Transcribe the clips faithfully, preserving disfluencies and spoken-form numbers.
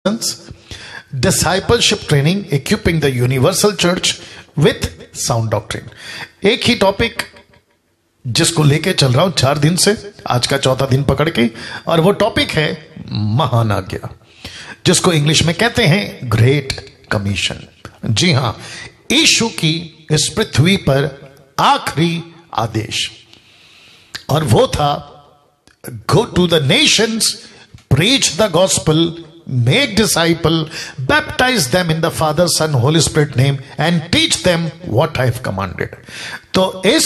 Discipleship training equipping the universal church with sound doctrine. एक ही topic जिसको लेके चल रहा हूं चार दिन से, आज का चौथा दिन पकड़ के, और वो टॉपिक है महान आज्ञा, जिसको इंग्लिश में कहते हैं ग्रेट कमीशन। जी हां, यीशु की इस पृथ्वी पर आखिरी आदेश, और वो था go to the nations, preach the gospel, make disciple, baptize them in the Father, Son, Holy Spirit name and teach them what I have commanded। तो इस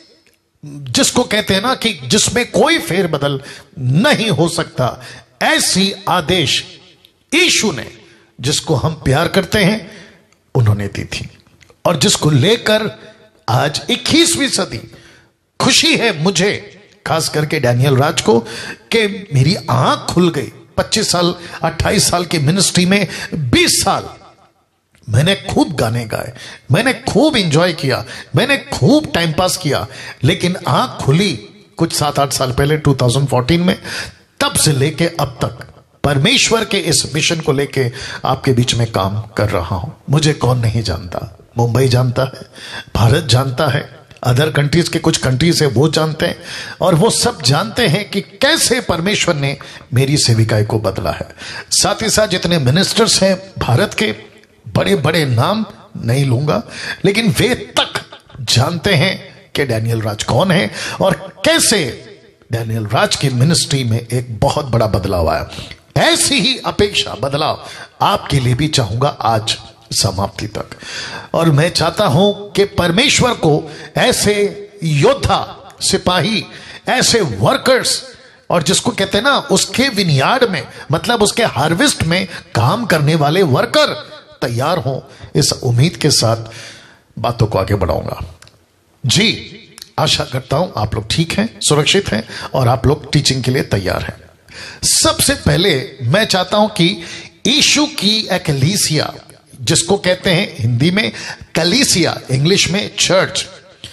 जिसको कहते हैं ना कि जिसमें कोई फेरबदल नहीं हो सकता, ऐसी आदेश यीशु ने, जिसको हम प्यार करते हैं, उन्होंने दी थी, और जिसको लेकर आज इक्कीसवीं सदी खुशी है मुझे, खास करके डैनियल राज को, कि मेरी आंख खुल गई। पच्चीस साल अट्ठाईस साल की मिनिस्ट्री में बीस साल मैंने खूब गाने गाए, मैंने खूब एंजॉय किया, मैंने खूब टाइम पास किया, लेकिन आंख खुली कुछ सात आठ साल पहले दो हज़ार चौदह में। तब से लेके अब तक परमेश्वर के इस मिशन को लेके आपके बीच में काम कर रहा हूं। मुझे कौन नहीं जानता, मुंबई जानता है, भारत जानता है, अदर कंट्रीज के कुछ कंट्रीज है वो जानते हैं, और वो सब जानते हैं कि कैसे परमेश्वर ने मेरी सेविकाई को बदला है। साथ ही साथ जितने मिनिस्टर्स हैं भारत के, बड़े बड़े नाम नहीं लूंगा, लेकिन वे तक जानते हैं कि डैनियल राज कौन है और कैसे डैनियल राज की मिनिस्ट्री में एक बहुत बड़ा बदलाव आया। ऐसी ही अपेक्षा, बदलाव आपके लिए भी चाहूंगा आज समाप्ति तक। और मैं चाहता हूं कि परमेश्वर को ऐसे योद्धा, सिपाही, ऐसे वर्कर्स, और जिसको कहते हैं ना उसके विनयार्ड में, मतलब उसके हार्वेस्ट में काम करने वाले वर्कर तैयार हों, इस उम्मीद के साथ बातों को आगे बढ़ाऊंगा। जी, आशा करता हूं आप लोग ठीक हैं, सुरक्षित हैं, और आप लोग टीचिंग के लिए तैयार हैं। सबसे पहले मैं चाहता हूं कि यीशु की एक्लीसिया, जिसको कहते हैं हिंदी में कलीसिया, इंग्लिश में चर्च,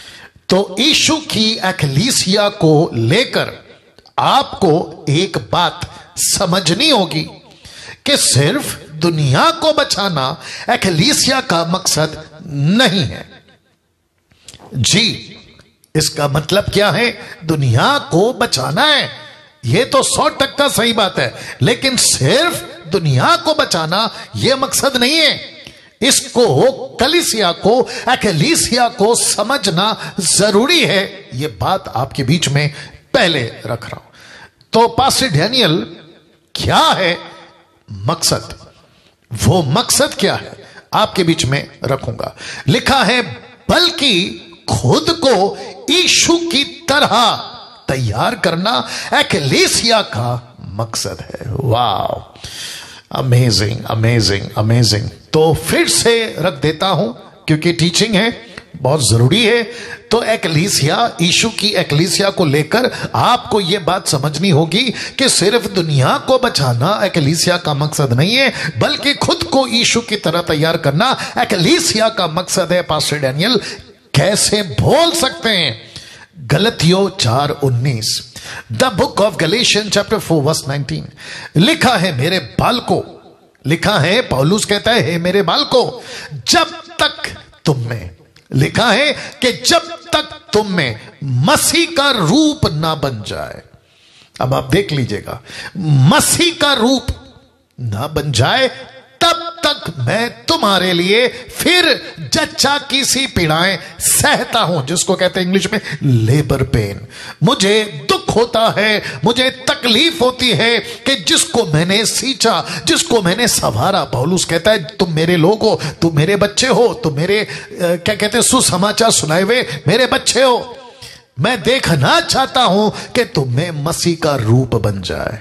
तो यीशु की एक्लीसिया को लेकर आपको एक बात समझनी होगी कि सिर्फ दुनिया को बचाना एक्लीसिया का मकसद नहीं है। जी, इसका मतलब क्या है? दुनिया को बचाना है, यह तो सौ टक्का सही बात है, लेकिन सिर्फ दुनिया को बचाना यह मकसद नहीं है। इसको, कलीसिया को, एक्लीसिया को समझना जरूरी है। यह बात आपके बीच में पहले रख रहा हूं। तो पास्टर डैनियल, क्या है मकसद? वो मकसद क्या है आपके बीच में रखूंगा। लिखा है, बल्कि खुद को यीशु की तरह तैयार करना एक्लीसिया का मकसद है। वाह, अमेजिंग अमेजिंग अमेजिंग। तो फिर से रख देता हूं, क्योंकि टीचिंग है, बहुत जरूरी है। तो एक्लीसिया, यीशु की एक्लीसिया को लेकर आपको यह बात समझनी होगी कि सिर्फ दुनिया को बचाना एक्लीसिया का मकसद नहीं है, बल्कि खुद को यीशु की तरह तैयार करना एक्लीसिया का मकसद है। पास्टर डैनियल कैसे बोल सकते हैं? गलतियों चार उन्नीस, the book of Galatian chapter four verse nineteen, लिखा है, मेरे बालकों, लिखा है, पौलुस कहता है, हे मेरे बालकों, जब तक तुम में, लिखा है कि जब तक तुम में मसीह का रूप ना बन जाए। अब आप देख लीजिएगा, मसीह का रूप ना बन जाए तब तक मैं तुम्हारे लिए फिर जच्चा की सी पीड़ाएं सहता हूं, जिसको कहते हैं इंग्लिश में लेबर पेन। मुझे दुख होता है, मुझे तकलीफ होती है कि जिसको मैंने सींचा, जिसको मैंने संवारा। पौलुस कहता है, तुम मेरे लोग हो, तुम मेरे बच्चे हो, तुम मेरे क्या कहते हैं सुसमाचार सुनाए हुए मेरे बच्चे हो। मैं देखना चाहता हूं कि तुम्हें मसीह का रूप बन जाए।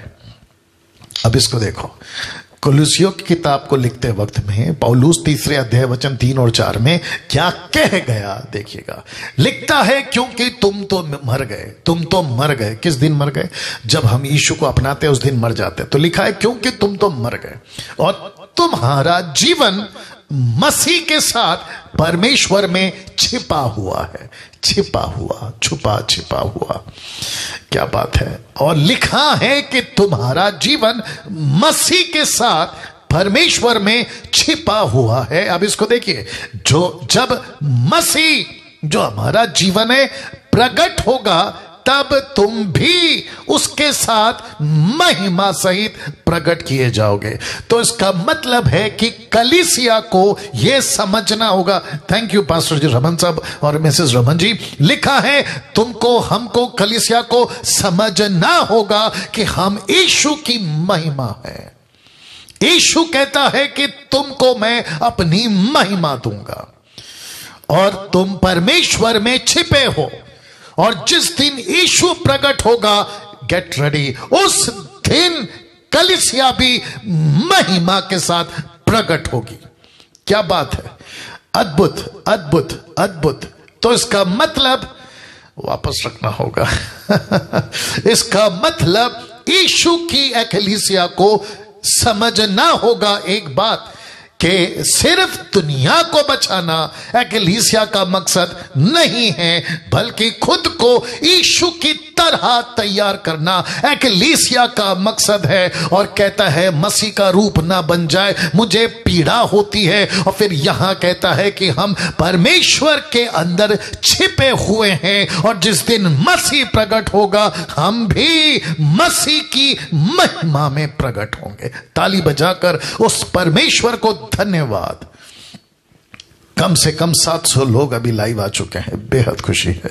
अब इसको देखो, कुलुसियों की किताब को लिखते वक्त में पौलुस तीसरे अध्याय वचन तीन और चार में क्या कह गया देखिएगा। लिखता है, क्योंकि तुम तो मर गए, तुम तो मर गए। किस दिन मर गए? जब हम यीशु को अपनाते उस दिन मर जाते। तो लिखा है, क्योंकि तुम तो मर गए और तुम्हारा जीवन मसीह के साथ परमेश्वर में छिपा हुआ है। छिपा हुआ, छुपा छिपा हुआ, क्या बात है। और लिखा है कि तुम्हारा जीवन मसीह के साथ परमेश्वर में छिपा हुआ है। अब इसको देखिए, जो जब मसीह जो हमारा जीवन है प्रकट होगा, तब तुम भी उसके साथ महिमा सहित प्रकट किए जाओगे। तो इसका मतलब है कि कलीसिया को यह समझना होगा। Thank you pastor G Raman साहब और मिसेस रमन जी। लिखा है तुमको हमको कलीसिया को समझना होगा कि हम यीशु की महिमा है। यीशु कहता है कि तुमको मैं अपनी महिमा दूंगा और तुम परमेश्वर में छिपे हो, और जिस दिन यीशु प्रकट होगा, गेट रेडी, उस दिन कलीसिया भी महिमा के साथ प्रकट होगी। क्या बात है, अद्भुत अद्भुत अद्भुत। तो इसका मतलब वापस रखना होगा इसका मतलब यीशु की एकलीसिया को समझना होगा एक बात, कि सिर्फ दुनिया को बचाना एकलीसिया का मकसद नहीं है, बल्कि खुद को यीशु की तरह तैयार करना एकलीसिया का मकसद है। और कहता है मसीह का रूप ना बन जाए, मुझे पीड़ा होती है। और फिर यहां कहता है कि हम परमेश्वर के अंदर छिपे हुए हैं, और जिस दिन मसीह प्रकट होगा, हम भी मसीह की महिमा में प्रकट होंगे। ताली बजाकर उस परमेश्वर को धन्यवाद। कम से कम सात सौ लोग अभी लाइव आ चुके हैं, बेहद खुशी है।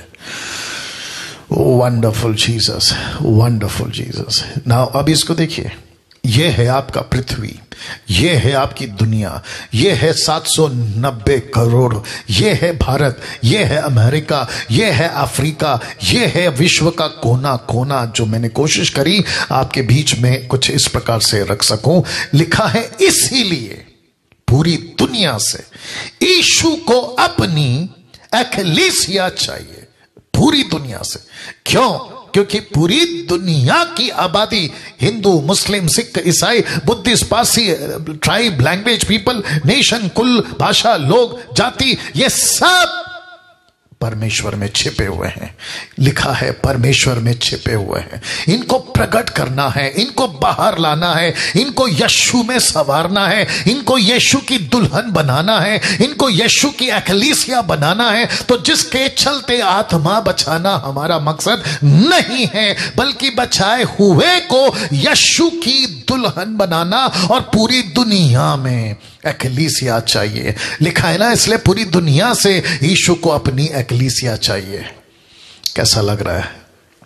Wonderful Jesus, wonderful Jesus. Now अब इसको देखिए, यह है आपका पृथ्वी, यह है आपकी दुनिया, यह है सात सौ नब्बे करोड़, यह है भारत, यह है अमेरिका, यह है अफ्रीका, यह है विश्व का कोना कोना, जो मैंने कोशिश करी आपके बीच में कुछ इस प्रकार से रख सकूं। लिखा है इसीलिए पूरी दुनिया से यीशु को अपनी एकलीसिया चाहिए, पूरी दुनिया से। क्यों? क्योंकि पूरी दुनिया की आबादी, हिंदू, मुस्लिम, सिख, ईसाई, Buddhist, Parsi, tribe, language, people, nation, कुल, भाषा, लोग, जाति, ये सब परमेश्वर में छिपे हुए हैं। लिखा है परमेश्वर में छिपे हुए हैं। इनको प्रकट करना है, इनको बाहर लाना है, इनको यीशु में संवारना है, इनको यीशु की दुल्हन बनाना है, इनको यीशु की एकलीसिया बनाना है। तो जिसके चलते आत्मा बचाना हमारा मकसद नहीं है, बल्कि बचाए हुए को यीशु की दुल्हन बनाना, और पूरी दुनिया में एकलीसिया चाहिए। लिखा है ना, इसलिए पूरी दुनिया से यीशु को अपनी एकलीसिया चाहिए। कैसा लग रहा है?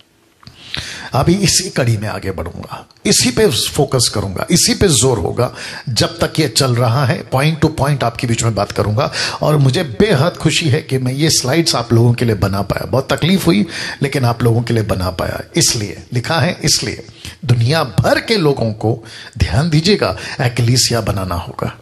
अभी इसी कड़ी में आगे बढ़ूंगा, इसी पे फोकस करूंगा, इसी पे जोर होगा जब तक ये चल रहा है। पॉइंट टू पॉइंट आपके बीच में बात करूंगा, और मुझे बेहद खुशी है कि मैं ये स्लाइड्स आप लोगों के लिए बना पाया। बहुत तकलीफ हुई, लेकिन आप लोगों के लिए बना पाया। इसलिए लिखा है, इसलिए दुनिया भर के लोगों को, ध्यान दीजिएगा, एकलीसिया बनाना होगा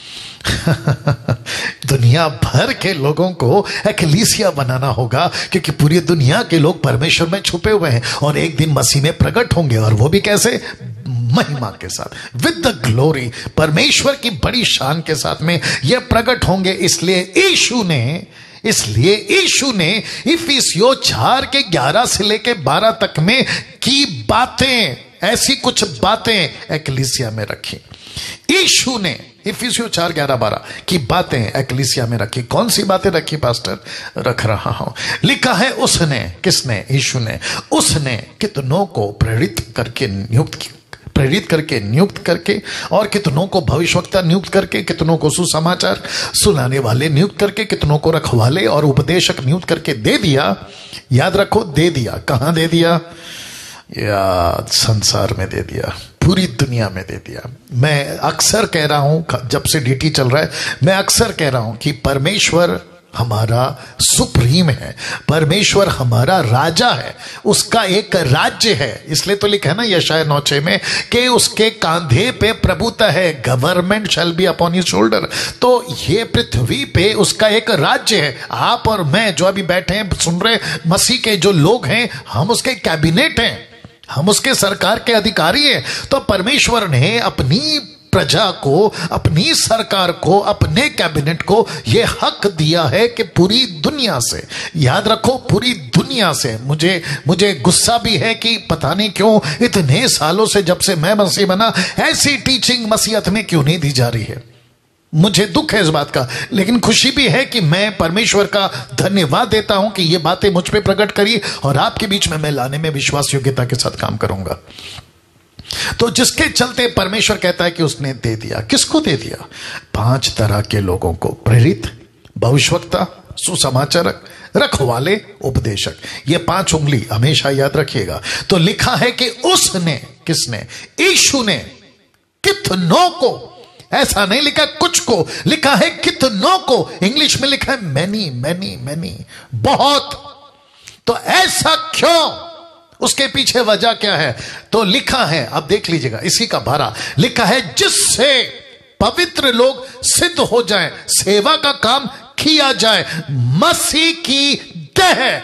दुनिया भर के लोगों को एकलीसिया बनाना होगा, क्योंकि पूरी दुनिया के लोग परमेश्वर में छुपे हुए हैं, और एक दिन मसीह में प्रकट होंगे। और वो भी कैसे? महिमा के साथ, विद द ग्लोरी, परमेश्वर की बड़ी शान के साथ में ये प्रकट होंगे। इसलिए यीशु ने इसलिए यीशु ने इफिसियों चार के ग्यारह से लेके बारह तक में की बातें, ऐसी कुछ बातें एकलीसिया में रखी। यीशु ने इफिसियों चार ग्यारह बारह की बातें एकलीसिया में रखी। कौन सी बातें रखी पास्टर? रख रहा हूं। लिखा है उसने, किसने? यीशु ने। उसने कितनों को प्रेरित करके नियुक्त प्रेरित करके नियुक्त करके और कितनों को भविष्यवक्ता नियुक्त करके, कितनों को सुसमाचार सुनाने वाले नियुक्त करके, कितनों को रखवाले और उपदेशक नियुक्त करके दे दिया। याद रखो, दे दिया। कहां दे दिया? या संसार में दे दिया, पूरी दुनिया में दे दिया। मैं अक्सर कह रहा हूं, जब से डीटी चल रहा है, मैं अक्सर कह रहा हूं कि परमेश्वर हमारा सुप्रीम है, परमेश्वर हमारा राजा है, उसका एक राज्य है। इसलिए तो लिखा है ना यशायाह नौ छह में कि उसके कांधे पे प्रभुता है, government shall be upon his shoulder. तो ये पृथ्वी पे उसका एक राज्य है। आप और मैं जो अभी बैठे हैं, सुन रहे, मसीह के जो लोग हैं, हम उसके कैबिनेट हैं, हम उसके सरकार के अधिकारी हैं। तो परमेश्वर ने अपनी प्रजा को, अपनी सरकार को, अपने कैबिनेट को यह हक दिया है कि पूरी दुनिया से, याद रखो पूरी दुनिया से, मुझे मुझे गुस्सा भी है कि पता नहीं क्यों इतने सालों से जब से मैं मसीह बना ऐसी टीचिंग मसीहत में क्यों नहीं दी जा रही है। मुझे दुख है इस बात का, लेकिन खुशी भी है कि मैं परमेश्वर का धन्यवाद देता हूं कि ये बातें मुझ पे प्रकट करी और आपके बीच में मैं लाने में विश्वास योग्यता के साथ काम करूंगा। तो जिसके चलते परमेश्वर कहता है कि उसने दे दिया। किसको दे दिया? पांच तरह के लोगों को, प्रेरित, भविष्यवक्ता, सुसमाचारक, रखवाले, उपदेशक। ये पांच उंगली हमेशा याद रखिएगा। तो लिखा है कि उसने, किसने? यीशु ने कितनों को, ऐसा नहीं लिखा कुछ को, लिखा है कितनों को। इंग्लिश में लिखा है मैनी मैनी मैनी, बहुत। तो ऐसा क्यों? उसके पीछे वजह क्या है? तो लिखा है, अब देख लीजिएगा इसी का भारा, लिखा है जिससे पवित्र लोग सिद्ध हो जाएं, सेवा का काम किया जाए, मसीह की देह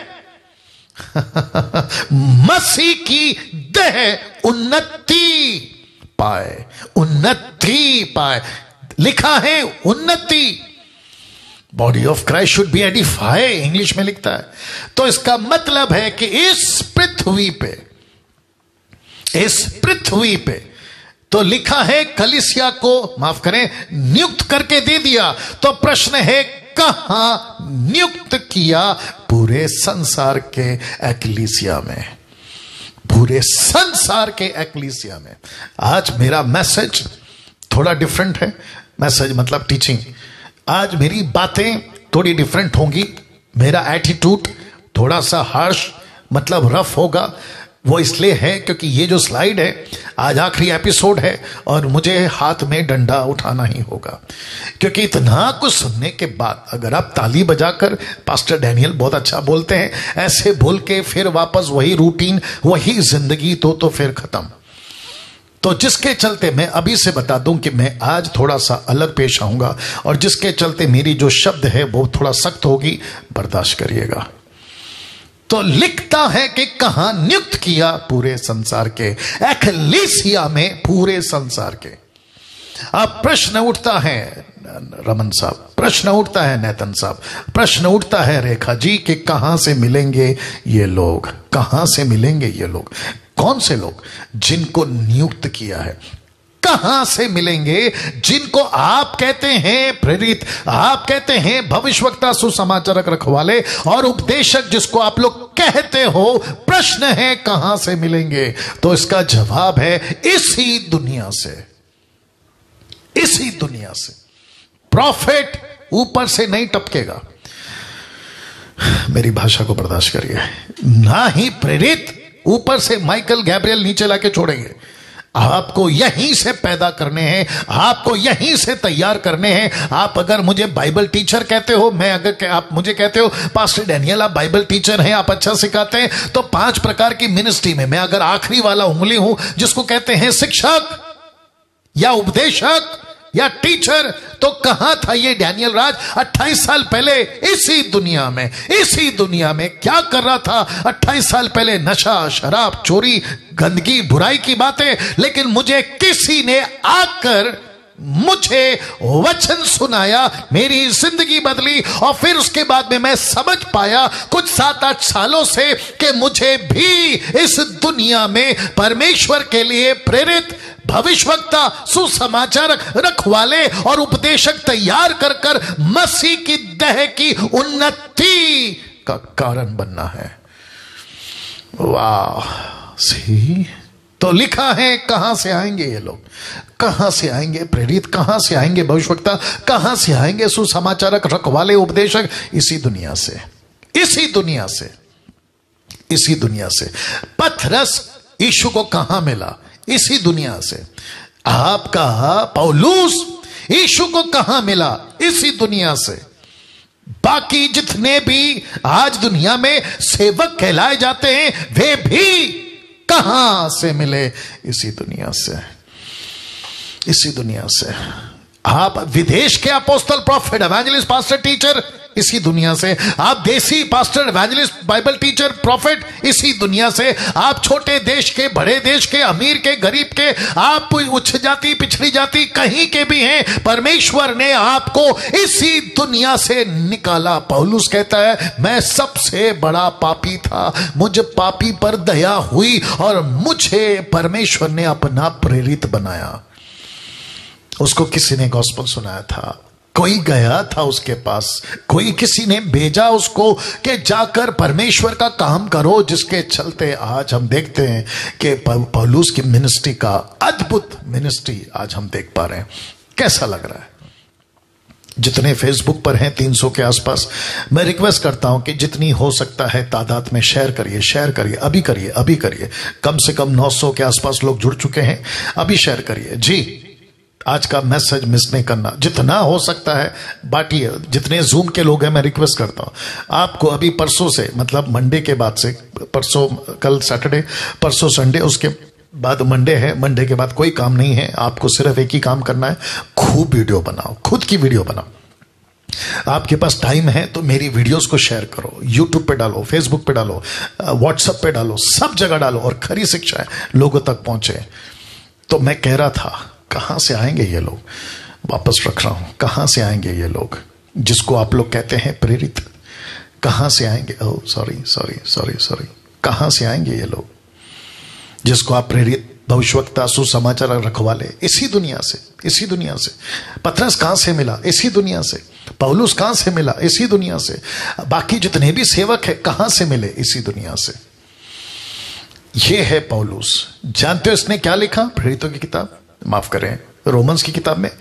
मसीह की देह उन्नति पाए, उन्नति पाए। लिखा है उन्नति, body of Christ should be edify, English में लिखता है। तो इसका मतलब है कि इस पृथ्वी पे, इस पृथ्वी पे तो लिखा है कलीसिया को, माफ करें, नियुक्त करके दे दिया। तो प्रश्न है कहां नियुक्त किया? पूरे संसार के एक्लीसिया में, पूरे संसार के एक्लीसिया में। आज मेरा मैसेज थोड़ा डिफरेंट है, मैसेज मतलब टीचिंग। आज मेरी बातें थोड़ी डिफरेंट होंगी, मेरा एटीट्यूड थोड़ा सा हार्श मतलब रफ होगा। वो इसलिए है क्योंकि ये जो स्लाइड है, आज आखिरी एपिसोड है और मुझे हाथ में डंडा उठाना ही होगा, क्योंकि इतना कुछ सुनने के बाद अगर आप ताली बजाकर पास्टर डैनियल बहुत अच्छा बोलते हैं ऐसे बोल के फिर वापस वही रूटीन, वही जिंदगी, तो तो फिर खत्म। तो जिसके चलते मैं अभी से बता दूं कि मैं आज थोड़ा सा अलग पेश आऊंगा और जिसके चलते मेरी जो शब्द है वो थोड़ा सख्त होगी, बर्दाश्त करिएगा। तो लिखता है कि कहां नियुक्त किया? पूरे संसार के एक्लीसिया में, पूरे संसार के। अब प्रश्न उठता है रमन साहब, प्रश्न उठता है नेतन साहब, प्रश्न उठता है रेखा जी कि कहां से मिलेंगे ये लोग? कहां से मिलेंगे ये लोग? कौन से लोग? जिनको नियुक्त किया है। कहां से मिलेंगे? जिनको आप कहते हैं प्रेरित, आप कहते हैं भविष्यवक्ता, सुसमाचारक, रखवाले और उपदेशक, जिसको आप लोग कहते हो। प्रश्न है कहां से मिलेंगे? तो इसका जवाब है इसी दुनिया से, इसी दुनिया से। प्रॉफिट ऊपर से नहीं टपकेगा, मेरी भाषा को बर्दाश्त करिए, ना ही प्रेरित ऊपर से माइकल गैब्रियल नीचे लाके छोड़ेंगे। आपको यहीं से पैदा करने हैं, आपको यहीं से तैयार करने हैं। आप अगर मुझे बाइबल टीचर कहते हो, मैं अगर आप मुझे कहते हो पास्टर डैनियल आप बाइबल टीचर हैं, आप अच्छा सिखाते हैं, तो पांच प्रकार की मिनिस्ट्री में मैं अगर आखिरी वाला उंगली हूं जिसको कहते हैं शिक्षक या उपदेशक या टीचर, तो कहां था ये डैनियल राज अट्ठाईस साल पहले? इसी दुनिया में, इसी दुनिया में क्या कर रहा था अट्ठाईस साल पहले? नशा, शराब, चोरी, गंदगी, बुराई की बातें। लेकिन मुझे किसी ने आकर मुझे वचन सुनाया, मेरी जिंदगी बदली और फिर उसके बाद में मैं समझ पाया कुछ सात आठ सालों से कि मुझे भी इस दुनिया में परमेश्वर के लिए प्रेरित, भविष्यवक्ता, सुसमाचारक, रखवाले और उपदेशक तैयार कर कर मसीह की देह की उन्नति का कारण बनना है। वाह! सी, तो लिखा है कहां से आएंगे ये लोग? कहां से आएंगे प्रेरित? कहां से आएंगे भविष्यवक्ता? कहां से आएंगे सुसमाचारक, रखवाले, उपदेशक? इसी दुनिया से, इसी दुनिया से, इसी दुनिया से। पतरस यीशु को कहां मिला? इसी दुनिया से। आपका पौलुस यीशु को कहां मिला? इसी दुनिया से। बाकी जितने भी आज दुनिया में सेवक कहलाए जाते हैं वे भी कहां से मिले? इसी दुनिया से, इसी दुनिया से। आप विदेश के apostle, prophet, evangelist, pastor, teacher इसी दुनिया से, आप देसी pastor, evangelist, Bible teacher, prophet, इसी दुनिया से, आप छोटे देश के, बड़े देश के, अमीर के, गरीब के, आप उच्च जाति, पिछड़ी जाति, कहीं के भी हैं, परमेश्वर ने आपको इसी दुनिया से निकाला। पौलुस कहता है मैं सबसे बड़ा पापी था, मुझे पापी पर दया हुई और मुझे परमेश्वर ने अपना प्रेरित बनाया। उसको किसी ने गॉस्पेल सुनाया था, कोई गया था उसके पास, कोई किसी ने भेजा उसको कि जाकर परमेश्वर का काम करो, जिसके चलते आज हम देखते हैं कि पौलुस की मिनिस्ट्री का अद्भुत मिनिस्ट्री आज हम देख पा रहे हैं। कैसा लग रहा है? जितने फेसबुक पर हैं तीन सौ के आसपास, मैं रिक्वेस्ट करता हूं कि जितनी हो सकता है तादाद में शेयर करिए, शेयर करिए, अभी करिए, अभी करिए। कम से कम नौ सौ के आसपास लोग जुड़ चुके हैं, अभी शेयर करिए जी। आज का मैसेज मिस नहीं करना, जितना हो सकता है बांटिए। जितने जूम के लोग हैं मैं रिक्वेस्ट करता हूं आपको, अभी परसों से, मतलब मंडे के बाद से, परसों, कल सैटरडे, परसों संडे, उसके बाद मंडे है, मंडे के बाद कोई काम नहीं है, आपको सिर्फ एक ही काम करना है, खूब वीडियो बनाओ, खुद की वीडियो बनाओ। आपके पास टाइम है तो मेरी वीडियोस को शेयर करो, यूट्यूब पे डालो, फेसबुक पे डालो, व्हाट्सएप पे डालो, सब जगह डालो और खरी शिक्षा लोगों तक पहुंचे। तो मैं कह रहा था कहां से आएंगे ये लोग, वापस रख रहा हूं, कहां से आएंगे ये लोग जिसको आप लोग कहते हैं प्रेरित? कहां से आएंगे? Oh sorry sorry sorry sorry कहां से आएंगे ये लोग जिसको आप प्रेरित, भविष्यवक्ता, सुसमाचार रखवाले? इसी दुनिया से, इसी दुनिया से। पतरस कहां से मिला? इसी दुनिया से। पौलुस कहां से मिला? इसी दुनिया से। बाकी जितने भी सेवक है कहां से मिले? इसी दुनिया से। ये है पौलुस। जानते हो इसने क्या लिखा? प्रेरितों की किताब, माफ करें, रोमन्स की किताब में,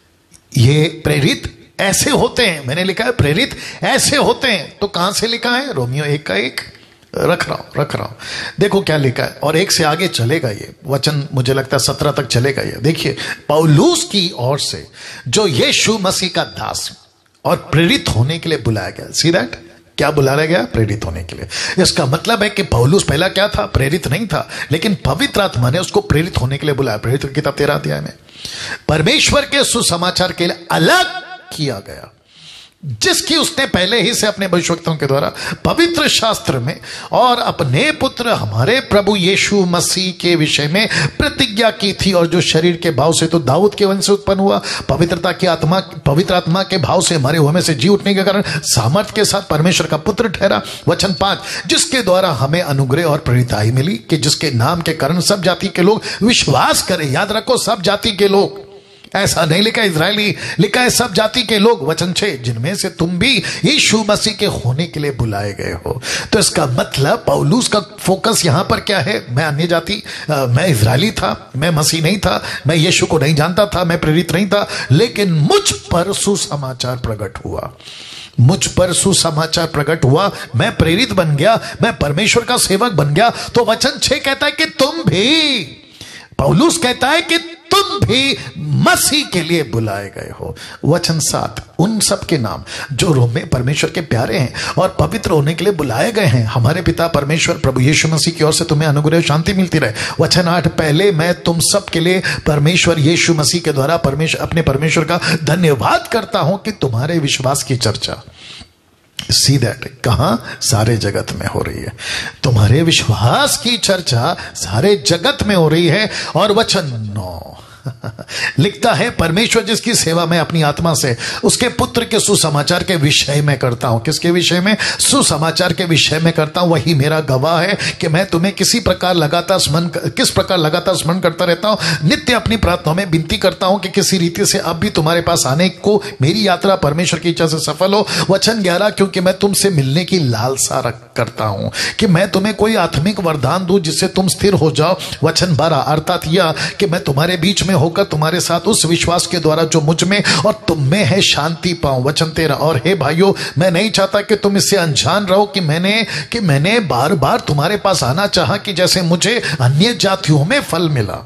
ये प्रेरित ऐसे होते हैं, मैंने लिखा है प्रेरित ऐसे होते हैं। तो कहां से लिखा है? रोमियो एक का एक। रख रहा हूं रख रहा हूं देखो क्या लिखा है, और एक से आगे चलेगा ये वचन, मुझे लगता है सत्रह तक चलेगा ये। देखिए, पौलुस की ओर से जो यीशु मसीह का दास और प्रेरित होने के लिए बुलाया गया। सी दैट, क्या बुलाया गया? प्रेरित होने के लिए। इसका मतलब है कि पौलुस पहला क्या था? प्रेरित नहीं था, लेकिन पवित्र आत्मा ने उसको प्रेरित होने के लिए बुलाया। प्रेरित की किताब तेरह अध्याय में, परमेश्वर के सुसमाचार के लिए अलग किया गया, जिसकी उसने पहले ही से अपने भविष्यवक्ताओं के द्वारा पवित्र शास्त्र में और अपने पुत्र हमारे प्रभु यीशु मसीह के विषय में प्रतिज्ञा की थी, और जो शरीर के भाव से तो दाऊद के वंश से उत्पन्न हुआ, पवित्रता की आत्मा, पवित्र आत्मा के भाव से मरे हुए में से जी उठने के कारण सामर्थ्य के साथ परमेश्वर का पुत्र ठहरा। वचन पांच, जिसके द्वारा हमें अनुग्रह और प्रेरिताई मिली कि जिसके नाम के कारण सब जाति के लोग विश्वास करें। याद रखो, सब जाति के लोग, ऐसा नहीं लिखा इजरायली, लिखा है सब जाति के लोग। वचन छह, जिनमें से तुम भी यीशु मसीह के होने के लिए बुलाए गए हो। तो इसका मतलब पौलुस का फोकस यहां पर क्या है? मैं अन्य जाति, आ, मैं इजरायली था, मैं मसीह नहीं था, मैं यीशु को नहीं जानता था, मैं प्रेरित नहीं था, लेकिन मुझ पर सुसमाचार प्रकट हुआ, मुझ पर सुसमाचार प्रकट हुआ, मैं प्रेरित बन गया, मैं परमेश्वर का सेवक बन गया। तो वचन छह कहता है कि तुम भी, पौलुस कहता है कि तुम भी मसीह के लिए बुलाए गए हो। वचन सात, उन सब के नाम जो रोम में परमेश्वर के प्यारे हैं और पवित्र होने के लिए बुलाए गए हैं, हमारे पिता परमेश्वर प्रभु यीशु मसीह की ओर से तुम्हें अनुग्रह शांति मिलती रहे। वचन आठ, पहले मैं तुम सब के लिए परमेश्वर यीशु मसीह के द्वारा परमेश्वर अपने परमेश्वर का धन्यवाद करता हूं कि तुम्हारे विश्वास की चर्चा, सी दैट, कहां? सारे जगत में हो रही है। तुम्हारे विश्वास की चर्चा सारे जगत में हो रही है। और वचन नौ लिखता है, परमेश्वर जिसकी सेवा मैं अपनी आत्मा से उसके पुत्र के सुसमाचार के विषय में करता हूं। किसके विषय में? सुसमाचार के विषय में करता हूं। वही मेरा गवाह है कि मैं तुम्हें किसी प्रकार लगातार स्मरण किस प्रकार लगातार स्मरण करता रहता हूं। नित्य अपनी प्रार्थनाओं में विनती करता हूं कि किसी रीति से अब भी तुम्हारे पास आने को मेरी यात्रा परमेश्वर की इच्छा से सफल हो। वचन ग्यारह, क्योंकि मैं तुमसे मिलने की लालसा रख करता हूं कि मैं तुम्हें कोई आत्मिक वरदान दूं जिससे तुम स्थिर हो जाओ। वचन बारह, अर्थात यह कि मैं तुम्हारे बीच में होकर तुम्हारे साथ उस विश्वास के द्वारा जो मुझ में और तुम में है शांति पाऊं। वचन तेरह, और हे भाइयों, मैं नहीं चाहता कि तुम इससे अनजान रहो कि मैंने कि मैंने बार बार तुम्हारे पास आना चाहा कि जैसे मुझे अन्य जातियों में फल मिला।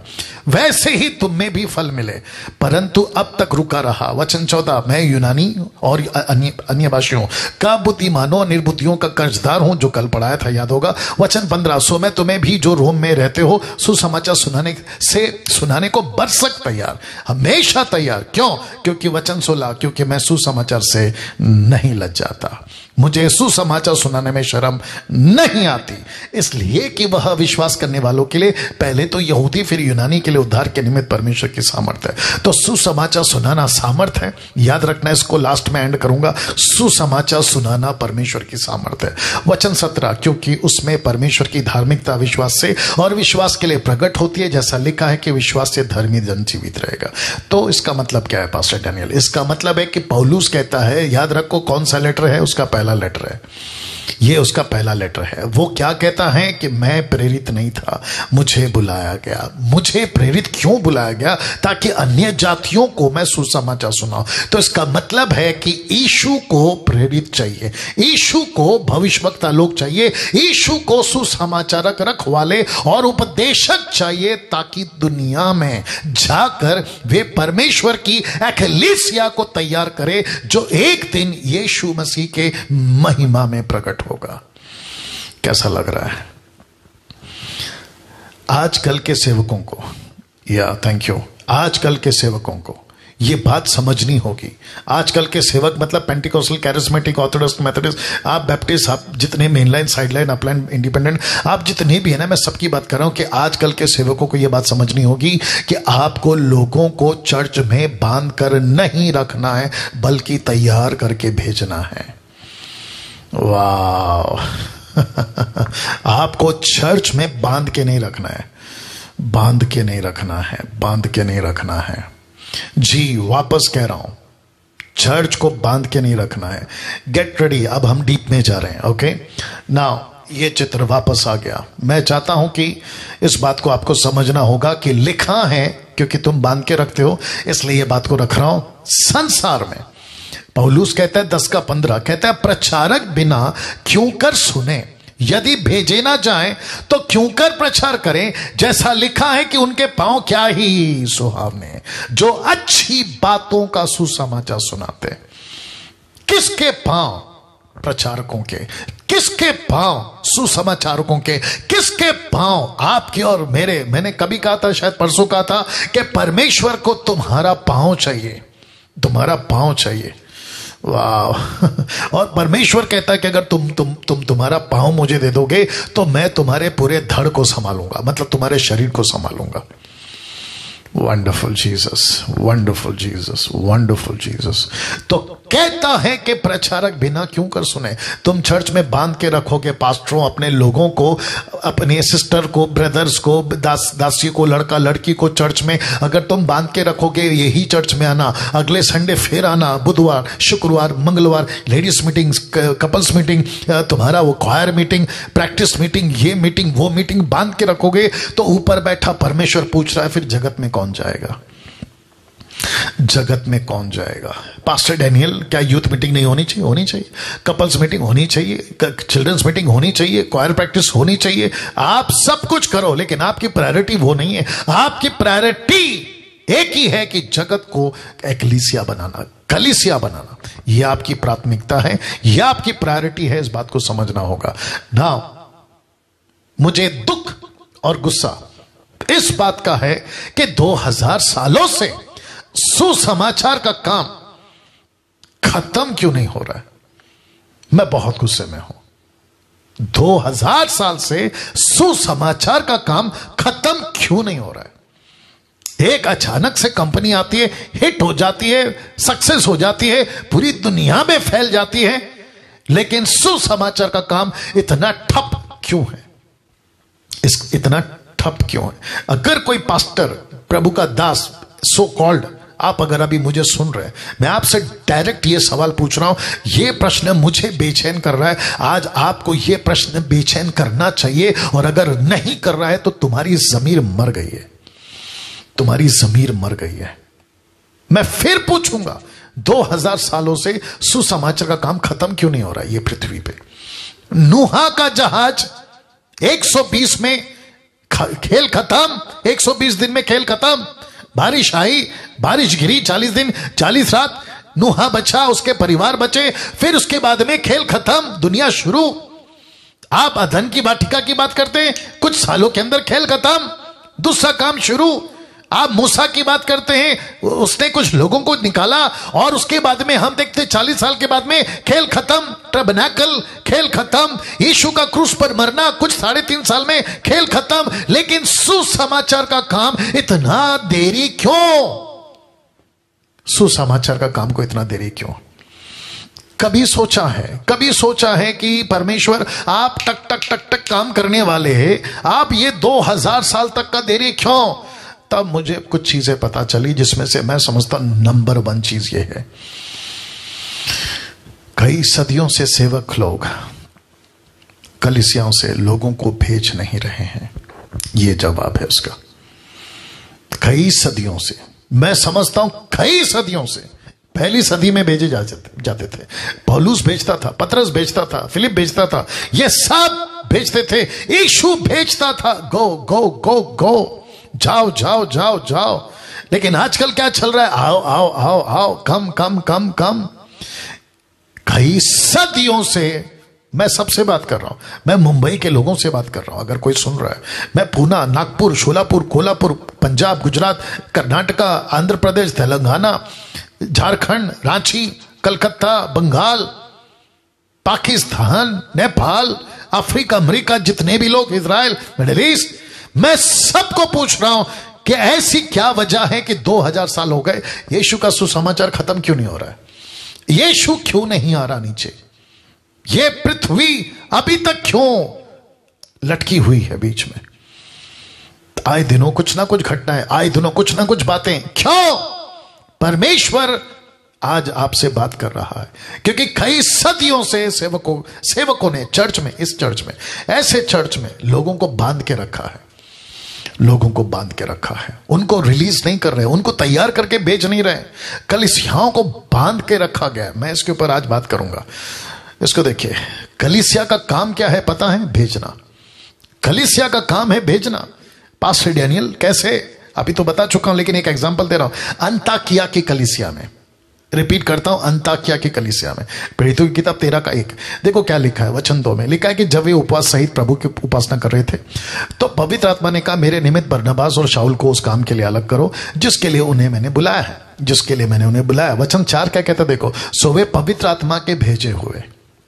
वैसे ही तुम में भी फल मिले, परंतु अब तक रुका रहा। वचन चौदह, मैं यूनानी और अन्य अन्य भाषियों का बुद्धिमानों और निर्बुद्धियों का कर्जदार हूं, जो कल पढ़ाया था, याद होगा। वचन पंद्रह, सो मैं तुम्हें भी जो रोम में रहते हो सुसमाचार सुनाने से सुनाने को बरसक तैयार, हमेशा तैयार। क्यों? क्योंकि वचन सोलह, क्योंकि मैं सुसमाचार से नहीं लज्जाता, मुझे सुसमाचार सुनाने में शर्म नहीं आती, इसलिए कि वह विश्वास करने वालों के लिए, पहले तो यहूदी फिर यूनानी के लिए उद्धार के निमित्त परमेश्वर की सामर्थ है। तो सुसमाचार सुनाना सामर्थ है, याद रखना, इसको लास्ट में एंड करूंगा। सुसमाचार सुनाना परमेश्वर की सामर्थ है। वचन सत्रह, क्योंकि उसमें परमेश्वर की धार्मिकता विश्वास से और विश्वास के लिए प्रकट होती है, जैसा लिखा है कि विश्वास से धर्मी जन जीवित रहेगा। तो इसका मतलब क्या है पास्टर डैनियल? इसका मतलब है कि पौलुस कहता है, याद रखो कौन सा लेटर है, उसका पहला लेटर है, ये उसका पहला लेटर है। वो क्या कहता है कि मैं प्रेरित नहीं था, मुझे बुलाया गया। मुझे प्रेरित क्यों बुलाया गया? ताकि अन्य जातियों को मैं सुसमाचार सुनाऊं। तो इसका मतलब है कि यीशु को प्रेरित चाहिए, यीशु को भविष्यवक्ता लोग चाहिए, यीशु को सुसमाचारक रखवाले और उपदेशक चाहिए, ताकि दुनिया में जाकर वे परमेश्वर की एक्लीसिया को तैयार करे, जो एक दिन यीशु मसीह के महिमा में प्रकट होगा। कैसा लग रहा है आजकल के सेवकों को? या थैंक यू, आजकल के सेवकों को ये बात समझनी होगी। आजकल के सेवक मतलब पेंटिकोस्टल, कैरिस्मेटिक, ऑर्थोडॉक्स, मेथोडिस्ट, आप बैप्टिस्ट, आप जितने मेनलाइन, साइडलाइन, अपलाइन, इंडिपेंडेंट, आप जितने भी है ना, मैं सबकी बात कर रहा हूं कि आजकल के सेवकों को यह बात समझनी होगी कि आपको लोगों को चर्च में बांध कर नहीं रखना है, बल्कि तैयार करके भेजना है। वाह आपको चर्च में बांध के नहीं रखना है, बांध के नहीं रखना है, बांध के नहीं रखना है। जी वापस कह रहा हूं, चर्च को बांध के नहीं रखना है। गेट रेडी, अब हम डीप में जा रहे हैं। ओके नाउ, ये चित्र वापस आ गया। मैं चाहता हूं कि इस बात को आपको समझना होगा कि लिखा है, क्योंकि तुम बांध के रखते हो इसलिए ये बात को रख रहा हूं। संसार में पौलुस कहता है दस का पंद्रह, कहता है प्रचारक बिना क्यों कर सुने, यदि भेजे ना जाए तो क्यों कर प्रचार करें, जैसा लिखा है कि उनके पांव क्या ही सुहावने, जो अच्छी बातों का सुसमाचार सुनाते। किसके पांव? प्रचारकों के। किसके पांव? सुसमाचारकों के। किसके पांव? आपके और मेरे। मैंने कभी कहा था, शायद परसों कहा था, कि परमेश्वर को तुम्हारा पांव चाहिए, तुम्हारा पांव चाहिए। वाह और परमेश्वर कहता है कि अगर तुम तुम तुम तुम्हारा पांव मुझे दे दोगे तो मैं तुम्हारे पूरे धड़ को संभालूंगा, मतलब तुम्हारे शरीर को संभालूंगा। Wonderful Jesus, wonderful Jesus, wonderful Jesus. तो कहता है कि प्रचारक बिना क्यों कर सुने। तुम चर्च में बांध के रखोगे पास्टरों अपने लोगों को, अपने सिस्टर को, ब्रदर्स को, दास दासी को, लड़का लड़की को चर्च में अगर तुम बांध के रखोगे, यही चर्च में आना, अगले संडे फिर आना, बुधवार, शुक्रवार, मंगलवार लेडीज मीटिंग, कपल्स मीटिंग, तुम्हारा वो क्वायर मीटिंग, प्रैक्टिस मीटिंग, ये मीटिंग, वो मीटिंग बांध के रखोगे, तो ऊपर बैठा परमेश्वर पूछ रहा है, फिर जगत में कौन जाएगा? जगत में कौन जाएगा? पास्टर डैनियल, क्या यूथ मीटिंग नहीं होनी चाहिए? होनी चाहिए। कपल्स मीटिंग होनी चाहिए, चिल्ड्रंस मीटिंग होनी चाहिए, क्वायर प्रैक्टिस होनी चाहिए। आप सब कुछ करो, लेकिन आपकी प्रायोरिटी वो नहीं है। आपकी प्रायोरिटी एक ही है कि जगत को एक्लीसिया बनाना, कलीसिया बनाना। यह आपकी प्राथमिकता है, यह आपकी प्रायोरिटी है। इस बात को समझना होगा ना। मुझे दुख और गुस्सा इस बात का है कि दो हजार सालों से सुसमाचार का काम खत्म क्यों नहीं हो रहा है? मैं बहुत गुस्से में हूं। दो हजार साल से सुसमाचार का काम खत्म क्यों नहीं हो रहा है? एक अचानक से कंपनी आती है, हिट हो जाती है, सक्सेस हो जाती है, पूरी दुनिया में फैल जाती है, लेकिन सुसमाचार का काम इतना ठप क्यों है? इस इतना ठप क्यों है? अगर कोई पास्टर, प्रभु का दास, सो कॉल्ड, आप अगर अभी मुझे सुन रहे हैं, मैं आपसे डायरेक्ट ये सवाल पूछ रहा हूं, ये प्रश्न मुझे बेचैन कर रहा है। आज आपको ये प्रश्न बेचैन करना चाहिए, और अगर नहीं कर रहा है तो तुम्हारी जमीर मर गई है, तुम्हारी जमीर मर गई है। मैं फिर पूछूंगा, दो हजार सालों से सुसमाचार का काम खत्म क्यों नहीं हो रहा है ये पृथ्वी पे? नूहा का जहाज एक सौ बीस में खेल खत्म, एक सौ बीस दिन में खेल खत्म। बारिश आई, बारिश गिरी, चालीस दिन चालीस रात, नूहा बचा, उसके परिवार बचे, फिर उसके बाद में खेल खत्म, दुनिया शुरू। आप अदन की वाटिका की बात करते हैं, कुछ सालों के अंदर खेल खत्म, दूसरा काम शुरू। आप मूसा की बात करते हैं, उसने कुछ लोगों को निकाला और उसके बाद में हम देखते चालीस साल के बाद में खेल खत्म, टबरनेकल खेल खत्म, यीशु का क्रूस पर मरना कुछ साढ़े तीन साल में खेल खत्म। लेकिन सुसमाचार का काम इतना देरी क्यों? सुसमाचार का काम को इतना देरी क्यों? कभी सोचा है, कभी सोचा है कि परमेश्वर आप टक टक टक टक काम करने वाले हैं, आप ये दो हजार साल तक का देरी क्यों? तब मुझे कुछ चीजें पता चली जिसमें से मैं समझता नंबर वन चीज ये है, कई सदियों से सेवक लोग कलीसियाओं से लोगों को भेज नहीं रहे हैं। ये जवाब है उसका। कई सदियों से, मैं समझता हूं कई सदियों से, पहली सदी में भेजे जा जाते थे। पौलुस भेजता था, पतरस भेजता था, फिलिप भेजता था, ये सब भेजते थे। यीशु भेजता था, गो गो गो गो, जाओ जाओ जाओ जाओ। लेकिन आजकल क्या चल रहा है? आओ आओ आओ आओ, कम कम कम कम। कई सदियों से मैं सबसे बात कर रहा हूं, मैं मुंबई के लोगों से बात कर रहा हूं, अगर कोई सुन रहा है, मैं पूना, नागपुर, शोलापुर, कोल्हापुर, पंजाब, गुजरात, कर्नाटका, आंध्र प्रदेश, तेलंगाना, झारखंड, रांची, कलकत्ता, बंगाल, पाकिस्तान, नेपाल, अफ्रीका, अमेरिका, जितने भी लोग, इजराइल, मिडिल ईस्ट, मैं सबको पूछ रहा हूं कि ऐसी क्या वजह है कि दो हजार साल हो गए, यीशु का सुसमाचार खत्म क्यों नहीं हो रहा है? यीशु क्यों नहीं आ रहा नीचे? ये पृथ्वी अभी तक क्यों लटकी हुई है बीच में? आए दिनों कुछ ना कुछ घटनाएं, आए दिनों कुछ ना कुछ बातें, क्यों? परमेश्वर आज आपसे बात कर रहा है, क्योंकि कई सदियों से सेवकों सेवकों ने चर्च में, इस चर्च में, ऐसे चर्च में लोगों को बांध के रखा है, लोगों को बांध के रखा है, उनको रिलीज नहीं कर रहे, उनको तैयार करके भेज नहीं रहे, कलीसियाओं को बांध के रखा गया। मैं इसके ऊपर आज बात करूंगा। इसको देखिए, कलीसिया का काम क्या है पता है? भेजना। कलीसिया का काम है भेजना। पास्टर डैनियल कैसे? अभी तो बता चुका हूं, लेकिन एक एग्जांपल दे रहा हूं। अंताकिया की कलीसिया में, रिपीट करता हूं, अंताकिया की कलीसिया में, प्रेरितों की किताब तेरह का एक, देखो क्या लिखा है, वचन दो में लिखा है कि जब वे उपवास सहित प्रभु की उपासना कर रहे थे तो पवित्र आत्मा ने कहा, मेरे निमित्त बरनबास और शाऊल को उस काम के लिए अलग करो जिसके लिए उन्हें मैंने बुलाया है, जिसके लिए मैंने उन्हें बुलाया। वचन चार क्या कहता है देखो, सो वे पवित्र आत्मा के भेजे हुए।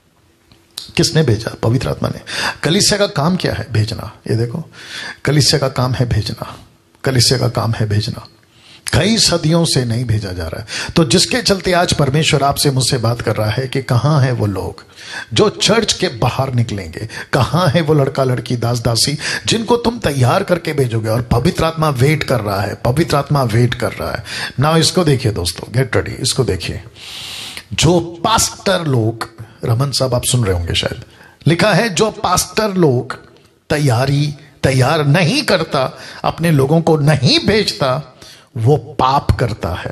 किसने भेजा? पवित्र आत्मा ने। कलीसिया का काम क्या है? भेजना। ये देखो, कलीसिया का काम है भेजना, कलीसिया का काम है भेजना। कई सदियों से नहीं भेजा जा रहा है, तो जिसके चलते आज परमेश्वर आपसे मुझसे बात कर रहा है कि कहां है वो लोग जो चर्च के बाहर निकलेंगे, कहां है वो लड़का लड़की, दास दासी जिनको तुम तैयार करके भेजोगे। और पवित्र आत्मा वेट कर रहा है, पवित्र आत्मा वेट कर रहा है ना। इसको देखिए दोस्तों, गेट रेडी, इसको देखिए। जो पास्टर लोग, रमन साहब आप सुन रहे होंगे शायद, लिखा है जो पास्टर लोग तैयारी तैयार नहीं करता, अपने लोगों को नहीं भेजता, वो पाप करता है,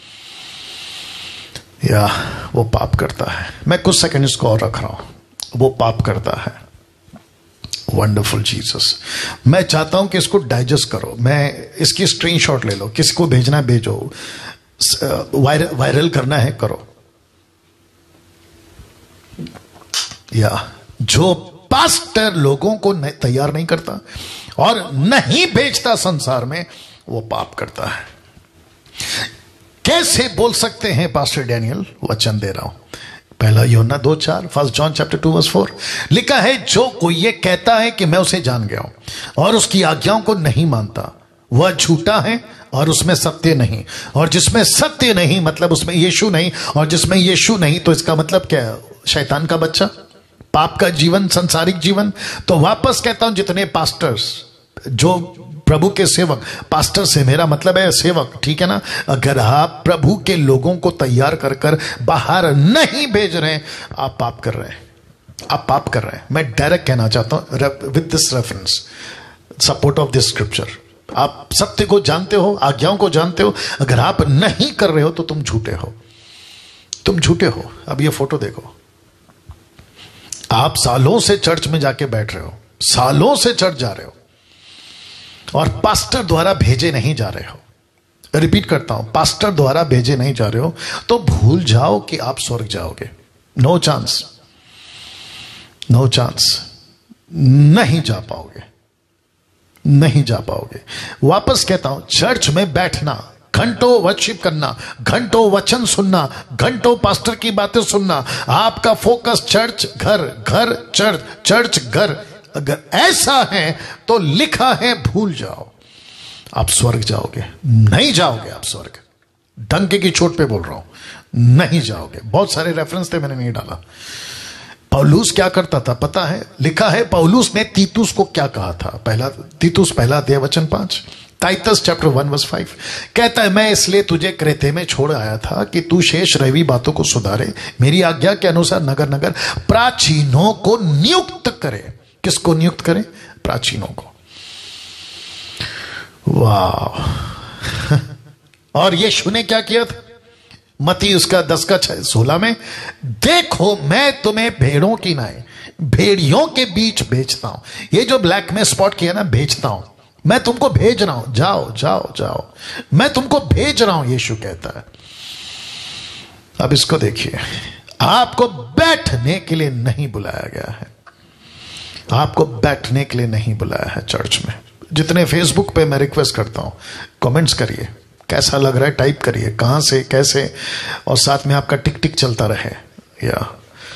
या वो पाप करता है। मैं कुछ सेकंड इसको और रख रहा हूं, वो पाप करता है। Wonderful Jesus. मैं चाहता हूं कि इसको डाइजेस्ट करो, मैं इसकी स्क्रीनशॉट ले लो, किसको भेजना है भेजो, वायरल वायरल करना है करो। या जो पास्टर लोगों को नहीं, तैयार नहीं करता और नहीं भेजता संसार में, वो पाप करता है। कैसे बोल सकते हैं पास्टर डैनियल? वचन दे रहा हूं, पहला यूहन्ना दो चार, first John chapter two verse four लिखा है, जो कोई ये कहता है कि मैं उसे जान गया हूं और उसकी आज्ञाओं को नहीं मानता, वह झूठा है और उसमें सत्य नहीं। और जिसमें सत्य नहीं मतलब उसमें यीशु नहीं, और जिसमें यीशु नहीं तो इसका मतलब क्या है? शैतान का बच्चा, पाप का जीवन, संसारिक जीवन। तो वापस कहता हूं, जितने पास्टर्स, जो प्रभु के सेवक, पास्टर से मेरा मतलब है सेवक, ठीक है ना, अगर आप प्रभु के लोगों को तैयार कर कर बाहर नहीं भेज रहे हैं, आप पाप कर रहे हैं, आप पाप कर रहे हैं। मैं डायरेक्ट कहना चाहता हूं with this reference, support of this scripture. आप सत्य को जानते हो, आज्ञाओं को जानते हो, अगर आप नहीं कर रहे हो तो तुम झूठे हो, तुम झूठे हो। अब ये फोटो देखो, आप सालों से चर्च में जाके बैठ रहे हो, सालों से चर्च जा रहे हो, और पास्टर द्वारा भेजे नहीं जा रहे हो, रिपीट करता हूं, पास्टर द्वारा भेजे नहीं जा रहे हो, तो भूल जाओ कि आप स्वर्ग जाओगे। नो चांस, नो चांस, नहीं जा पाओगे, नहीं जा पाओगे। वापस कहता हूं, चर्च में बैठना, घंटों वर्शिप करना, घंटों वचन सुनना, घंटों पास्टर की बातें सुनना, आपका फोकस चर्च घर, घर चर्च, चर्च घर, अगर ऐसा है तो लिखा है भूल जाओ, आप स्वर्ग जाओगे। नहीं जाओगे आप स्वर्ग, डंके की चोट पे बोल रहा हूं, नहीं जाओगे। बहुत सारे रेफरेंस थे, मैंने नहीं डाला। पौलुस क्या करता था पता है? लिखा है पौलुस ने तीतुस को क्या कहा था। पहला तीतुस पहला अध्याय वचन पांच, Titus chapter one verse five कहता है, मैं इसलिए तुझे क्रेते में छोड़ आया था कि तू शेष रही बातों को सुधारे, मेरी आज्ञा के अनुसार नगर नगर प्राचीनों को नियुक्त करे। किसको नियुक्त करे? प्राचीनों को। वाह। और यीशु ने क्या किया था? मती उसका दस का सोलह में, देखो मैं तुम्हें भेड़ों की नाई भेड़ियों के बीच भेजता हूं। ये जो ब्लैक में स्पॉट किया ना, भेजता हूं, मैं तुमको भेज रहा हूं, जाओ जाओ जाओ, मैं तुमको भेज रहा हूं, यीशु कहता है। अब इसको देखिए, आपको बैठने के लिए नहीं बुलाया गया है, आपको बैठने के लिए नहीं बुलाया है चर्च में। जितने फेसबुक पे मैं रिक्वेस्ट करता हूं, कमेंट्स करिए, कैसा लग रहा है टाइप करिए, कहां से कैसे, और साथ में आपका टिक टिक चलता रहे। या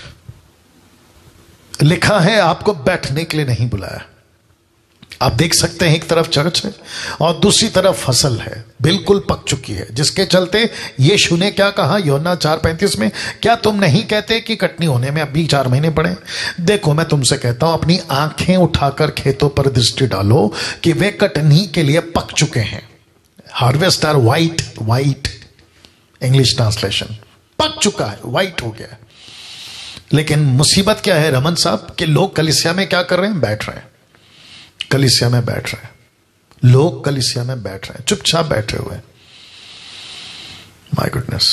लिखा है आपको बैठने के लिए नहीं बुलाया। आप देख सकते हैं, एक तरफ चर्च है और दूसरी तरफ फसल है, बिल्कुल पक चुकी है, जिसके चलते यीशु ने क्या कहा यूहन्ना चार पैंतीस में, क्या तुम नहीं कहते कि कटनी होने में अभी चार महीने पड़े? देखो मैं तुमसे कहता हूं, अपनी आंखें उठाकर खेतों पर दृष्टि डालो कि वे कटनी के लिए पक चुके हैं। Harvest are white, white English translation, पक चुका है, वाइट हो गया है। लेकिन मुसीबत क्या है रमन साहब, कि लोग कलीसिया में क्या कर रहे हैं? बैठ रहे हैं, कलीसिया में बैठ रहे हैं लोग, कलीसिया में बैठ रहे हैं, चुपचाप बैठे हुए। My goodness.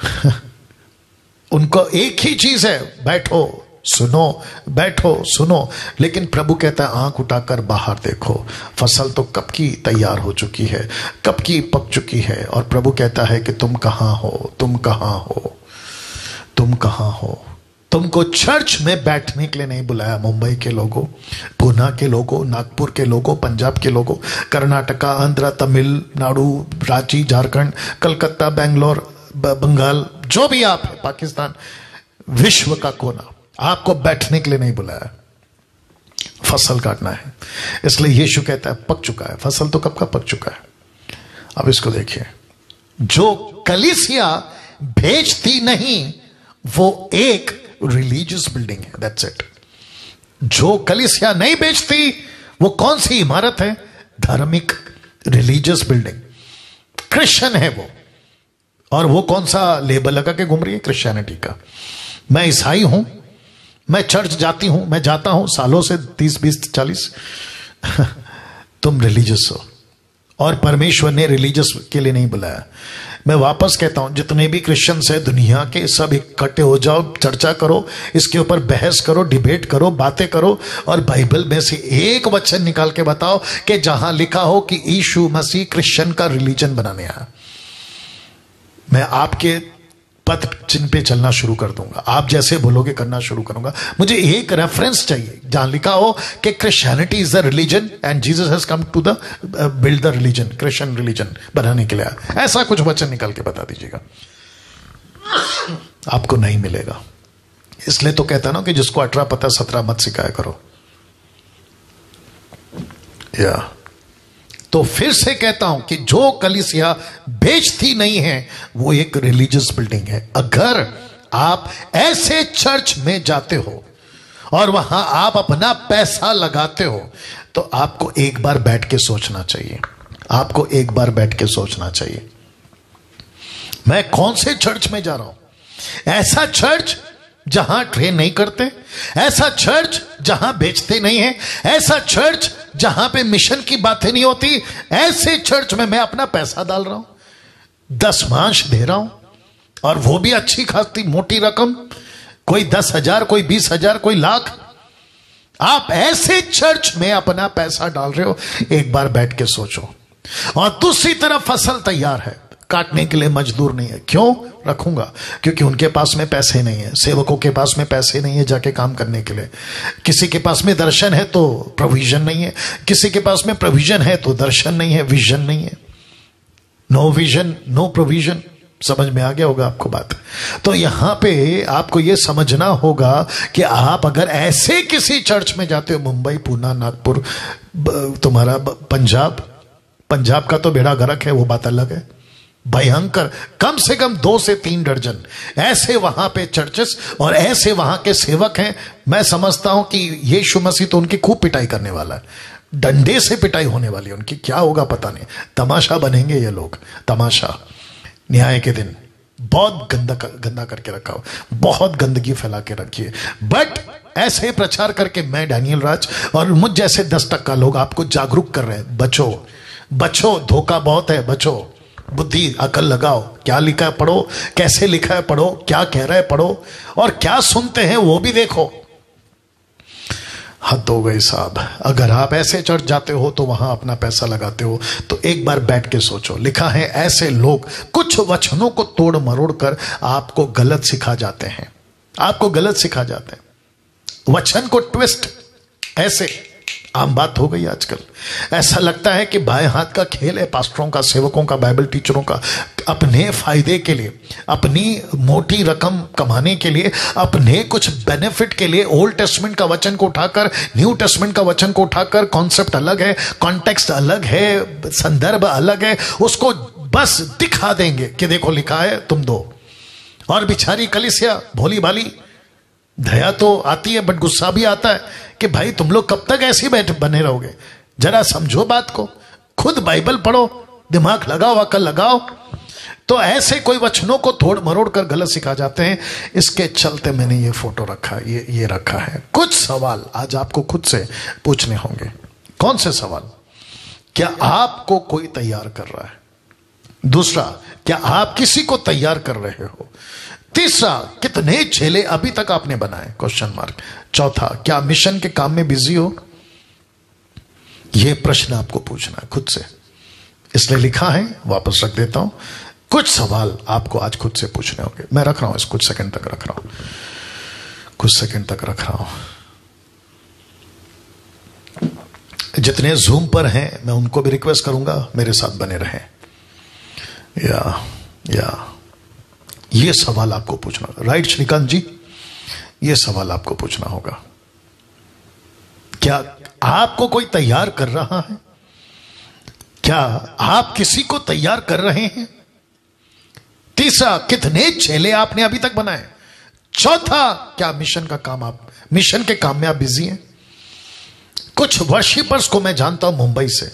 उनको एक ही चीज है, बैठो सुनो, बैठो सुनो। लेकिन प्रभु कहता है आंख उठाकर बाहर देखो, फसल तो कब की तैयार हो चुकी है, कब की पक चुकी है। और प्रभु कहता है कि तुम कहां हो, तुम कहां हो, तुम कहां हो। तुमको चर्च में बैठने के लिए नहीं बुलाया। मुंबई के लोगों, पुणे के लोगों, नागपुर के लोगों, पंजाब के लोगों, कर्नाटका, आंध्र, तमिलनाडु, रांची, झारखंड, कलकत्ता, बेंगलोर, बंगाल, जो भी आप है, पाकिस्तान, विश्व का कोना, आपको बैठने के लिए नहीं बुलाया, फसल काटना है। इसलिए यीशु कहता है पक चुका है, फसल तो कब का पक चुका है। अब इसको देखिए, जो कलीसिया भेजती नहीं वो एक रिलीजियस बिल्डिंग है, दैट्स इट। जो कलीसिया नहीं बेचती वो कौन सी इमारत है? धार्मिक रिलीजियस बिल्डिंग, क्रिश्चियन है वो। और वो कौन सा लेबल लगा के घूम रही है? क्रिश्चियनिटी का। मैं ईसाई हूं, मैं चर्च जाती हूं, मैं जाता हूं सालों से, तीस बीस चालीस। तुम रिलीजियस हो, और परमेश्वर ने रिलीजियस के लिए नहीं बुलाया। मैं वापस कहता हूं, जितने भी क्रिश्चियंस है दुनिया के, सब इकट्ठे हो जाओ, चर्चा करो, इसके ऊपर बहस करो, डिबेट करो, बातें करो, और बाइबल में से एक वचन निकाल के बताओ कि जहां लिखा हो कि यीशु मसीह क्रिश्चियन का रिलीजन बनाने आया। मैं आपके पथ चिन्ह पे चलना शुरू कर दूंगा, आप जैसे बोलोगे करना शुरू करूंगा। मुझे एक रेफरेंस चाहिए जहां लिखा हो कि Christianity is the religion and Jesus has come to the build the religion, Christian religion बनाने के लिए। ऐसा कुछ वचन निकाल के बता दीजिएगा। आपको नहीं मिलेगा। इसलिए तो कहता ना कि जिसको अठारह पता सत्रह मत सिखाया करो। या तो फिर से कहता हूं कि जो कलीसिया बेचती नहीं है वो एक रिलीजियस बिल्डिंग है। अगर आप ऐसे चर्च में जाते हो और वहां आप अपना पैसा लगाते हो तो आपको एक बार बैठ के सोचना चाहिए, आपको एक बार बैठ के सोचना चाहिए, मैं कौन से चर्च में जा रहा हूं। ऐसा चर्च जहां ट्रेन नहीं करते, ऐसा चर्च जहां बेचते नहीं है, ऐसा चर्च जहां पे मिशन की बातें नहीं होती, ऐसे चर्च में मैं अपना पैसा डाल रहा हूं, दसमांश दे रहा हूं, और वो भी अच्छी खासी मोटी रकम, कोई दस हजार, कोई बीस हजार, कोई लाख। आप ऐसे चर्च में अपना पैसा डाल रहे हो, एक बार बैठ के सोचो। और दूसरी तरफ फसल तैयार है, काटने के लिए मजदूर नहीं है। क्यों रखूंगा? क्योंकि उनके पास में पैसे नहीं है, सेवकों के पास में पैसे नहीं है जाके काम करने के लिए। किसी के पास में दर्शन है तो प्रोविजन नहीं है, किसी के पास में प्रोविजन है तो दर्शन नहीं है, विजन नहीं है। No vision no provision. समझ में आ गया होगा आपको बात। तो यहां पे आपको यह समझना होगा कि आप अगर ऐसे किसी चर्च में जाते हो, मुंबई, पूना, नागपुर, तुम्हारा पंजाब, पंजाब का तो बेड़ा गर्क है, वो बात अलग है, भयंकर। कम से कम दो से तीन दर्जन ऐसे वहां पे चर्चेस और ऐसे वहां के सेवक हैं। मैं समझता हूं कि यीशु मसीह तो उनकी खूब पिटाई करने वाला है, डंडे से पिटाई होने वाली है उनकी। क्या होगा पता नहीं, तमाशा बनेंगे ये लोग, तमाशा। न्याय के दिन बहुत गंदा कर, गंदा करके रखा हो, बहुत गंदगी फैला के रखी है। बट ऐसे प्रचार करके मैं डैनियल राज और मुझ जैसे दस टक्का लोग आपको जागरूक कर रहे हैं, बचो बचो, धोखा बहुत है, बचो। बुद्धि अकल लगाओ, क्या लिखा है पढ़ो, कैसे लिखा है पढ़ो, क्या कह रहा है पढ़ो, और क्या सुनते हैं वो भी देखो। हद हो गई साहब। अगर आप ऐसे चर्च जाते हो तो वहां अपना पैसा लगाते हो, तो एक बार बैठ के सोचो। लिखा है ऐसे लोग कुछ वचनों को तोड़ मरोड़ कर आपको गलत सिखा जाते हैं, आपको गलत सिखा जाते हैं। वचन को ट्विस्ट ऐसे आम बात हो गई आजकल। ऐसा लगता है कि बाएं हाथ का खेल है पास्टरों का, सेवकों का, बाइबल टीचरों का, अपने फायदे के लिए, अपनी मोटी रकम कमाने के लिए, अपने कुछ बेनिफिट के लिए ओल्ड टेस्टमेंट का वचन को उठाकर न्यू टेस्टमेंट का वचन को उठाकर, कॉन्सेप्ट अलग है, कॉन्टेक्स्ट अलग है, संदर्भ अलग है, उसको बस दिखा देंगे कि देखो लिखा है तुम दो। और बिचारी कलीसिया भोली भाली, दया तो आती है बट गुस्सा भी आता है कि भाई तुम लोग कब तक ऐसे बैठ बने रहोगे, जरा समझो बात को, खुद बाइबल पढ़ो, दिमाग लगाओ, अकल लगाओ। तो ऐसे कोई वचनों को तोड़ मरोड़ कर गलत सिखा जाते हैं। इसके चलते मैंने ये फोटो रखा, ये ये रखा है। कुछ सवाल आज आपको खुद से पूछने होंगे। कौन से सवाल? क्या आपको कोई तैयार कर रहा है? दूसरा, क्या आप किसी को तैयार कर रहे हो? तीसरा, कितने चेले अभी तक आपने बनाए? Question mark. चौथा, क्या मिशन के काम में बिजी हो? यह प्रश्न आपको पूछना है खुद से, इसलिए लिखा है, वापस रख देता हूं। कुछ सवाल आपको आज खुद से पूछने होंगे। मैं रख रहा हूं, इस कुछ सेकंड तक रख रहा हूं, कुछ सेकंड तक रख रहा हूं। जितने जूम पर हैं मैं उनको भी रिक्वेस्ट करूंगा मेरे साथ बने रहें। या या ये सवाल आपको पूछना, राइट श्रीकांत जी, ये सवाल आपको पूछना होगा। क्या आपको कोई तैयार कर रहा है? क्या आप किसी को तैयार कर रहे हैं? तीसरा, कितने चेले आपने अभी तक बनाए? चौथा, क्या मिशन का काम आप मिशन के काम में आप बिजी हैं? कुछ वर्शिपर्स को मैं जानता हूं मुंबई से,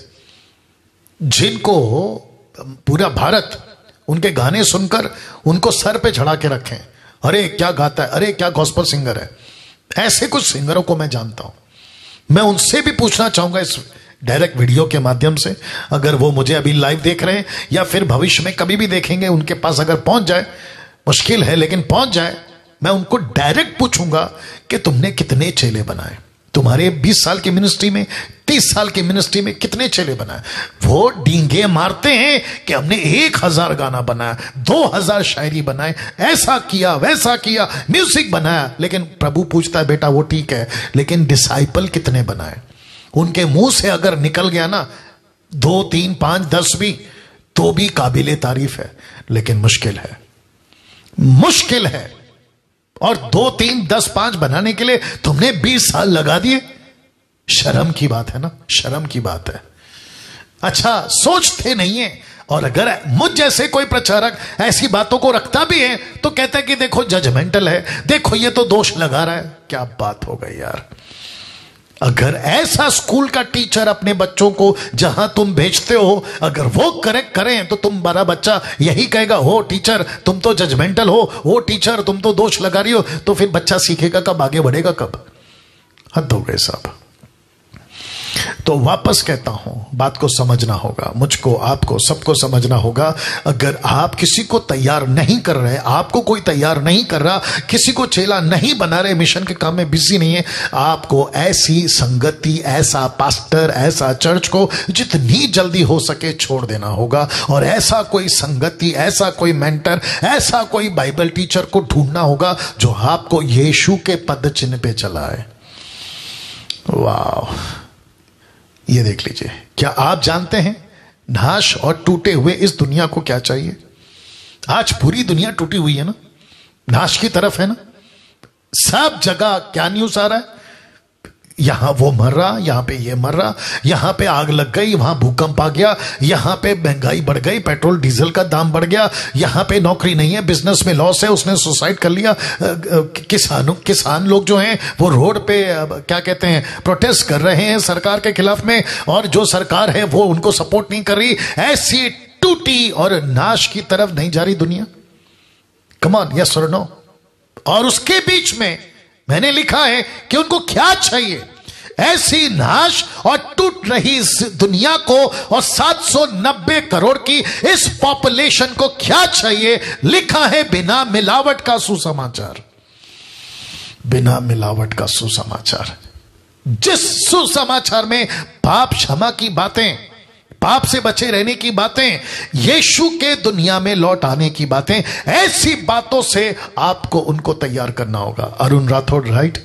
जिनको पूरा भारत उनके गाने सुनकर उनको सर पे चढ़ा के रखें, अरे क्या गाता है, अरे क्या गॉस्पेल सिंगर है। ऐसे कुछ सिंगरों को मैं जानता हूं। मैं उनसे भी पूछना चाहूंगा इस डायरेक्ट वीडियो के माध्यम से, अगर वो मुझे अभी लाइव देख रहे हैं या फिर भविष्य में कभी भी देखेंगे, उनके पास अगर पहुंच जाए, मुश्किल है लेकिन पहुंच जाए, मैं उनको डायरेक्ट पूछूंगा कि तुमने कितने चेले बनाए? तुम्हारे बीस साल की मिनिस्ट्री में, तीस साल की मिनिस्ट्री में कितने चेले बनाए? वो डींगे मारते हैं कि हमने एक हजार गाना बनाया, दो हजार शायरी बनाए, ऐसा किया वैसा किया, म्यूजिक बनाया। लेकिन प्रभु पूछता है, बेटा वो ठीक है, लेकिन डिसाइपल कितने बनाए? उनके मुंह से अगर निकल गया ना दो तीन पांच दस भी, तो भी काबिले तारीफ है, लेकिन मुश्किल है, मुश्किल है। और दो तीन दस पांच बनाने के लिए तुमने बीस साल लगा दिए। शर्म की बात है ना, शर्म की बात है। अच्छा, सोचते नहीं है। और अगर मुझ जैसे कोई प्रचारक ऐसी बातों को रखता भी है तो कहता है कि देखो जजमेंटल है, देखो ये तो दोष लगा रहा है। क्या बात हो गई यार। अगर ऐसा स्कूल का टीचर अपने बच्चों को जहां तुम भेजते हो, अगर वो करेक्ट करें तो तुम बड़ा बच्चा यही कहेगा, हो टीचर तुम तो जजमेंटल हो, हो टीचर तुम तो दोष लगा रही हो। तो फिर बच्चा सीखेगा कब, आगे बढ़ेगा कब? हद हो गए साहब। तो वापस कहता हूं, बात को समझना होगा, मुझको, आपको, सबको समझना होगा। अगर आप किसी को तैयार नहीं कर रहे, आपको कोई तैयार नहीं कर रहा, किसी को चेला नहीं बना रहे, मिशन के काम में बिजी नहीं है, आपको ऐसी संगति, ऐसा पास्टर, ऐसा चर्च को जितनी जल्दी हो सके छोड़ देना होगा, और ऐसा कोई संगति, ऐसा कोई मेंटर, ऐसा कोई बाइबल टीचर को ढूंढना होगा जो आपको यीशु के पद चिन्ह पे चलाए। वाह, ये देख लीजिए। क्या आप जानते हैं नाश और टूटे हुए इस दुनिया को क्या चाहिए? आज पूरी दुनिया टूटी हुई है ना, नाश की तरफ है ना। सब जगह क्या न्यूज आ रहा है? यहां वो मर रहा, यहां पे ये मर रहा, यहां पे आग लग गई, वहां भूकंप आ गया, यहां पे महंगाई बढ़ गई, पेट्रोल डीजल का दाम बढ़ गया, यहां पे नौकरी नहीं है, बिजनेस में लॉस है, उसने सुसाइड कर लिया। किसानों किसान लोग जो हैं वो रोड पे क्या कहते हैं, प्रोटेस्ट कर रहे हैं सरकार के खिलाफ में, और जो सरकार है वो उनको सपोर्ट नहीं कर रही। ऐसी टूटी और नाश की तरफ नहीं जा रही दुनिया? कम ऑन, यस और नो? और उसके बीच में मैंने लिखा है कि उनको क्या चाहिए? ऐसी नाश और टूट रही इस दुनिया को और सात सौ नब्बे करोड़ की इस पॉपुलेशन को क्या चाहिए? लिखा है बिना मिलावट का सुसमाचार। बिना मिलावट का सुसमाचार, जिस सुसमाचार में पाप क्षमा की बातें, पाप से बचे रहने की बातें, यीशु के दुनिया में लौट आने की बातें, ऐसी बातों से आपको उनको तैयार करना होगा। अरुण राठौड़, राइट?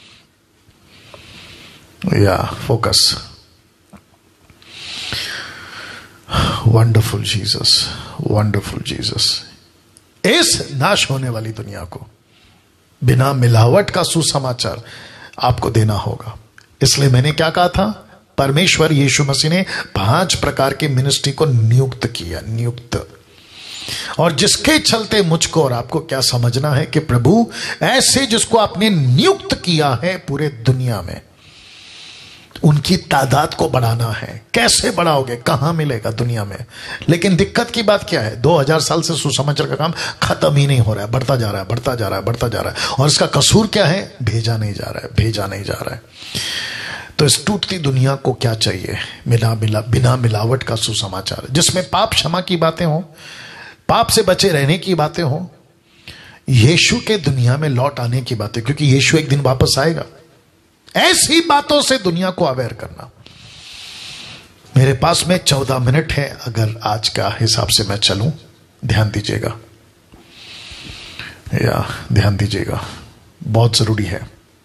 या focus. Wonderful Jesus, wonderful Jesus. इस नाश होने वाली दुनिया को बिना मिलावट का सुसमाचार आपको देना होगा। इसलिए मैंने क्या कहा था, परमेश्वर यीशु मसीह ने पांच प्रकार के मिनिस्ट्री को नियुक्त किया, नियुक्त। और जिसके चलते मुझको और आपको क्या समझना है कि प्रभु ऐसे जिसको आपने नियुक्त किया है पूरे दुनिया में, उनकी तादाद को बढ़ाना है। कैसे बढ़ाओगे? कहां मिलेगा दुनिया में? लेकिन दिक्कत की बात क्या है, दो हज़ार साल से सुसमाचार का काम खत्म ही नहीं हो रहा है, बढ़ता जा रहा है, बढ़ता जा रहा है, बढ़ता जा रहा है। और इसका कसूर क्या है? भेजा नहीं जा रहा है, भेजा नहीं जा रहा है। तो इस टूटती दुनिया को क्या चाहिए? बिना मिला बिना मिलावट का सुसमाचार, जिसमें पाप क्षमा की बातें हो, पाप से बचे रहने की बातें हो, यीशु के दुनिया में लौट आने की बातें, क्योंकि यीशु एक दिन वापस आएगा। ऐसी बातों से दुनिया को अवेयर करना। मेरे पास में चौदह मिनट है, अगर आज का हिसाब से मैं चलूं, ध्यान दीजिएगा, या ध्यान दीजिएगा, बहुत जरूरी है।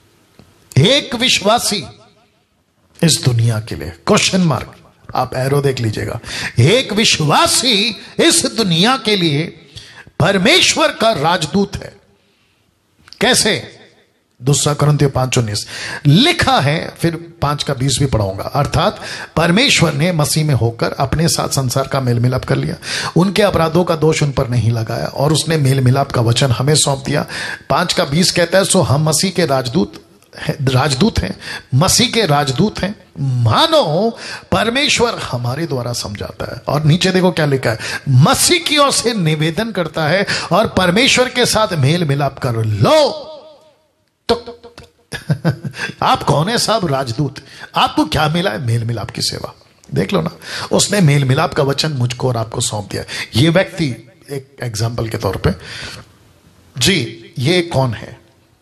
एक विश्वासी इस दुनिया के लिए, क्वेश्चन मार्क, आप एरो देख लीजिएगा, एक विश्वासी इस दुनिया के लिए परमेश्वर का राजदूत है। कैसे? दूसरा कुरिन्थियों पांच उन्नीस लिखा है, फिर पांच का बीस भी पढ़ाऊंगा। अर्थात परमेश्वर ने मसीह में होकर अपने साथ संसार का मेल मिलाप कर लिया, उनके अपराधों का दोष उन पर नहीं लगाया, और उसने मेल मिलाप का वचन हमें सौंप दिया। पांच का बीस कहता है, सो हम मसीह के राजदूत राजदूत हैं, मसीह के राजदूत हैं, मानो परमेश्वर हमारे द्वारा समझाता है। और नीचे देखो क्या लिखा है, मसीह की ओर से निवेदन करता है और परमेश्वर के साथ मेल मिलाप कर लो। तो आप कौन है साहब? राजदूत। आपको क्या मिला है? मेल मिलाप की सेवा। देख लो ना, उसने मेल मिलाप का वचन मुझको और आपको सौंप दिया। ये व्यक्ति, एक एग्जाम्पल के तौर पे जी, ये कौन है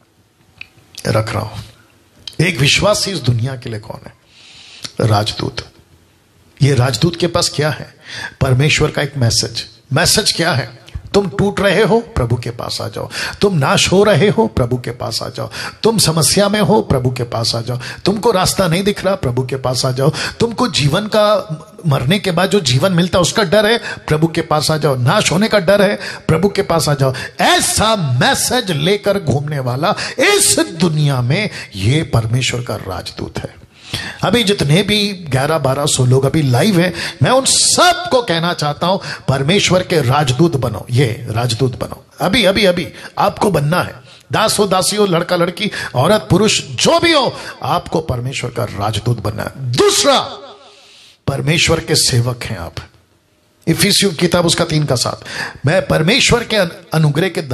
रख रहा हूं, एक विश्वासी इस दुनिया के लिए कौन है? राजदूत। ये राजदूत के पास क्या है? परमेश्वर का एक मैसेज। मैसेज क्या है? तुम टूट रहे हो, प्रभु के पास आ जाओ। तुम नाश हो रहे हो, प्रभु के पास आ जाओ। तुम समस्या में हो, प्रभु के पास आ जाओ। तुमको रास्ता नहीं दिख रहा, प्रभु के पास आ जाओ। तुमको जीवन का, मरने के बाद जो जीवन मिलता है उसका डर है, प्रभु के पास आ जाओ। नाश होने का डर है, प्रभु के पास आ जाओ। ऐसा मैसेज लेकर घूमने वाला इस दुनिया में ये परमेश्वर का राजदूत है। अभी जितने भी ग्यारह बारह सौ लोग अभी लाइव हैं, मैं उन सब को कहना चाहता हूं, परमेश्वर के राजदूत बनो। ये राजदूत बनो, अभी अभी अभी आपको बनना है। दास हो, दासी हो, लड़का लड़की, औरत पुरुष, जो भी हो, आपको परमेश्वर का राजदूत बनना है। दूसरा, परमेश्वर के सेवक हैं आप। इफिसियों किताब उसका तीन का सात, मैं परमेश्वर के अनुग्रह के दान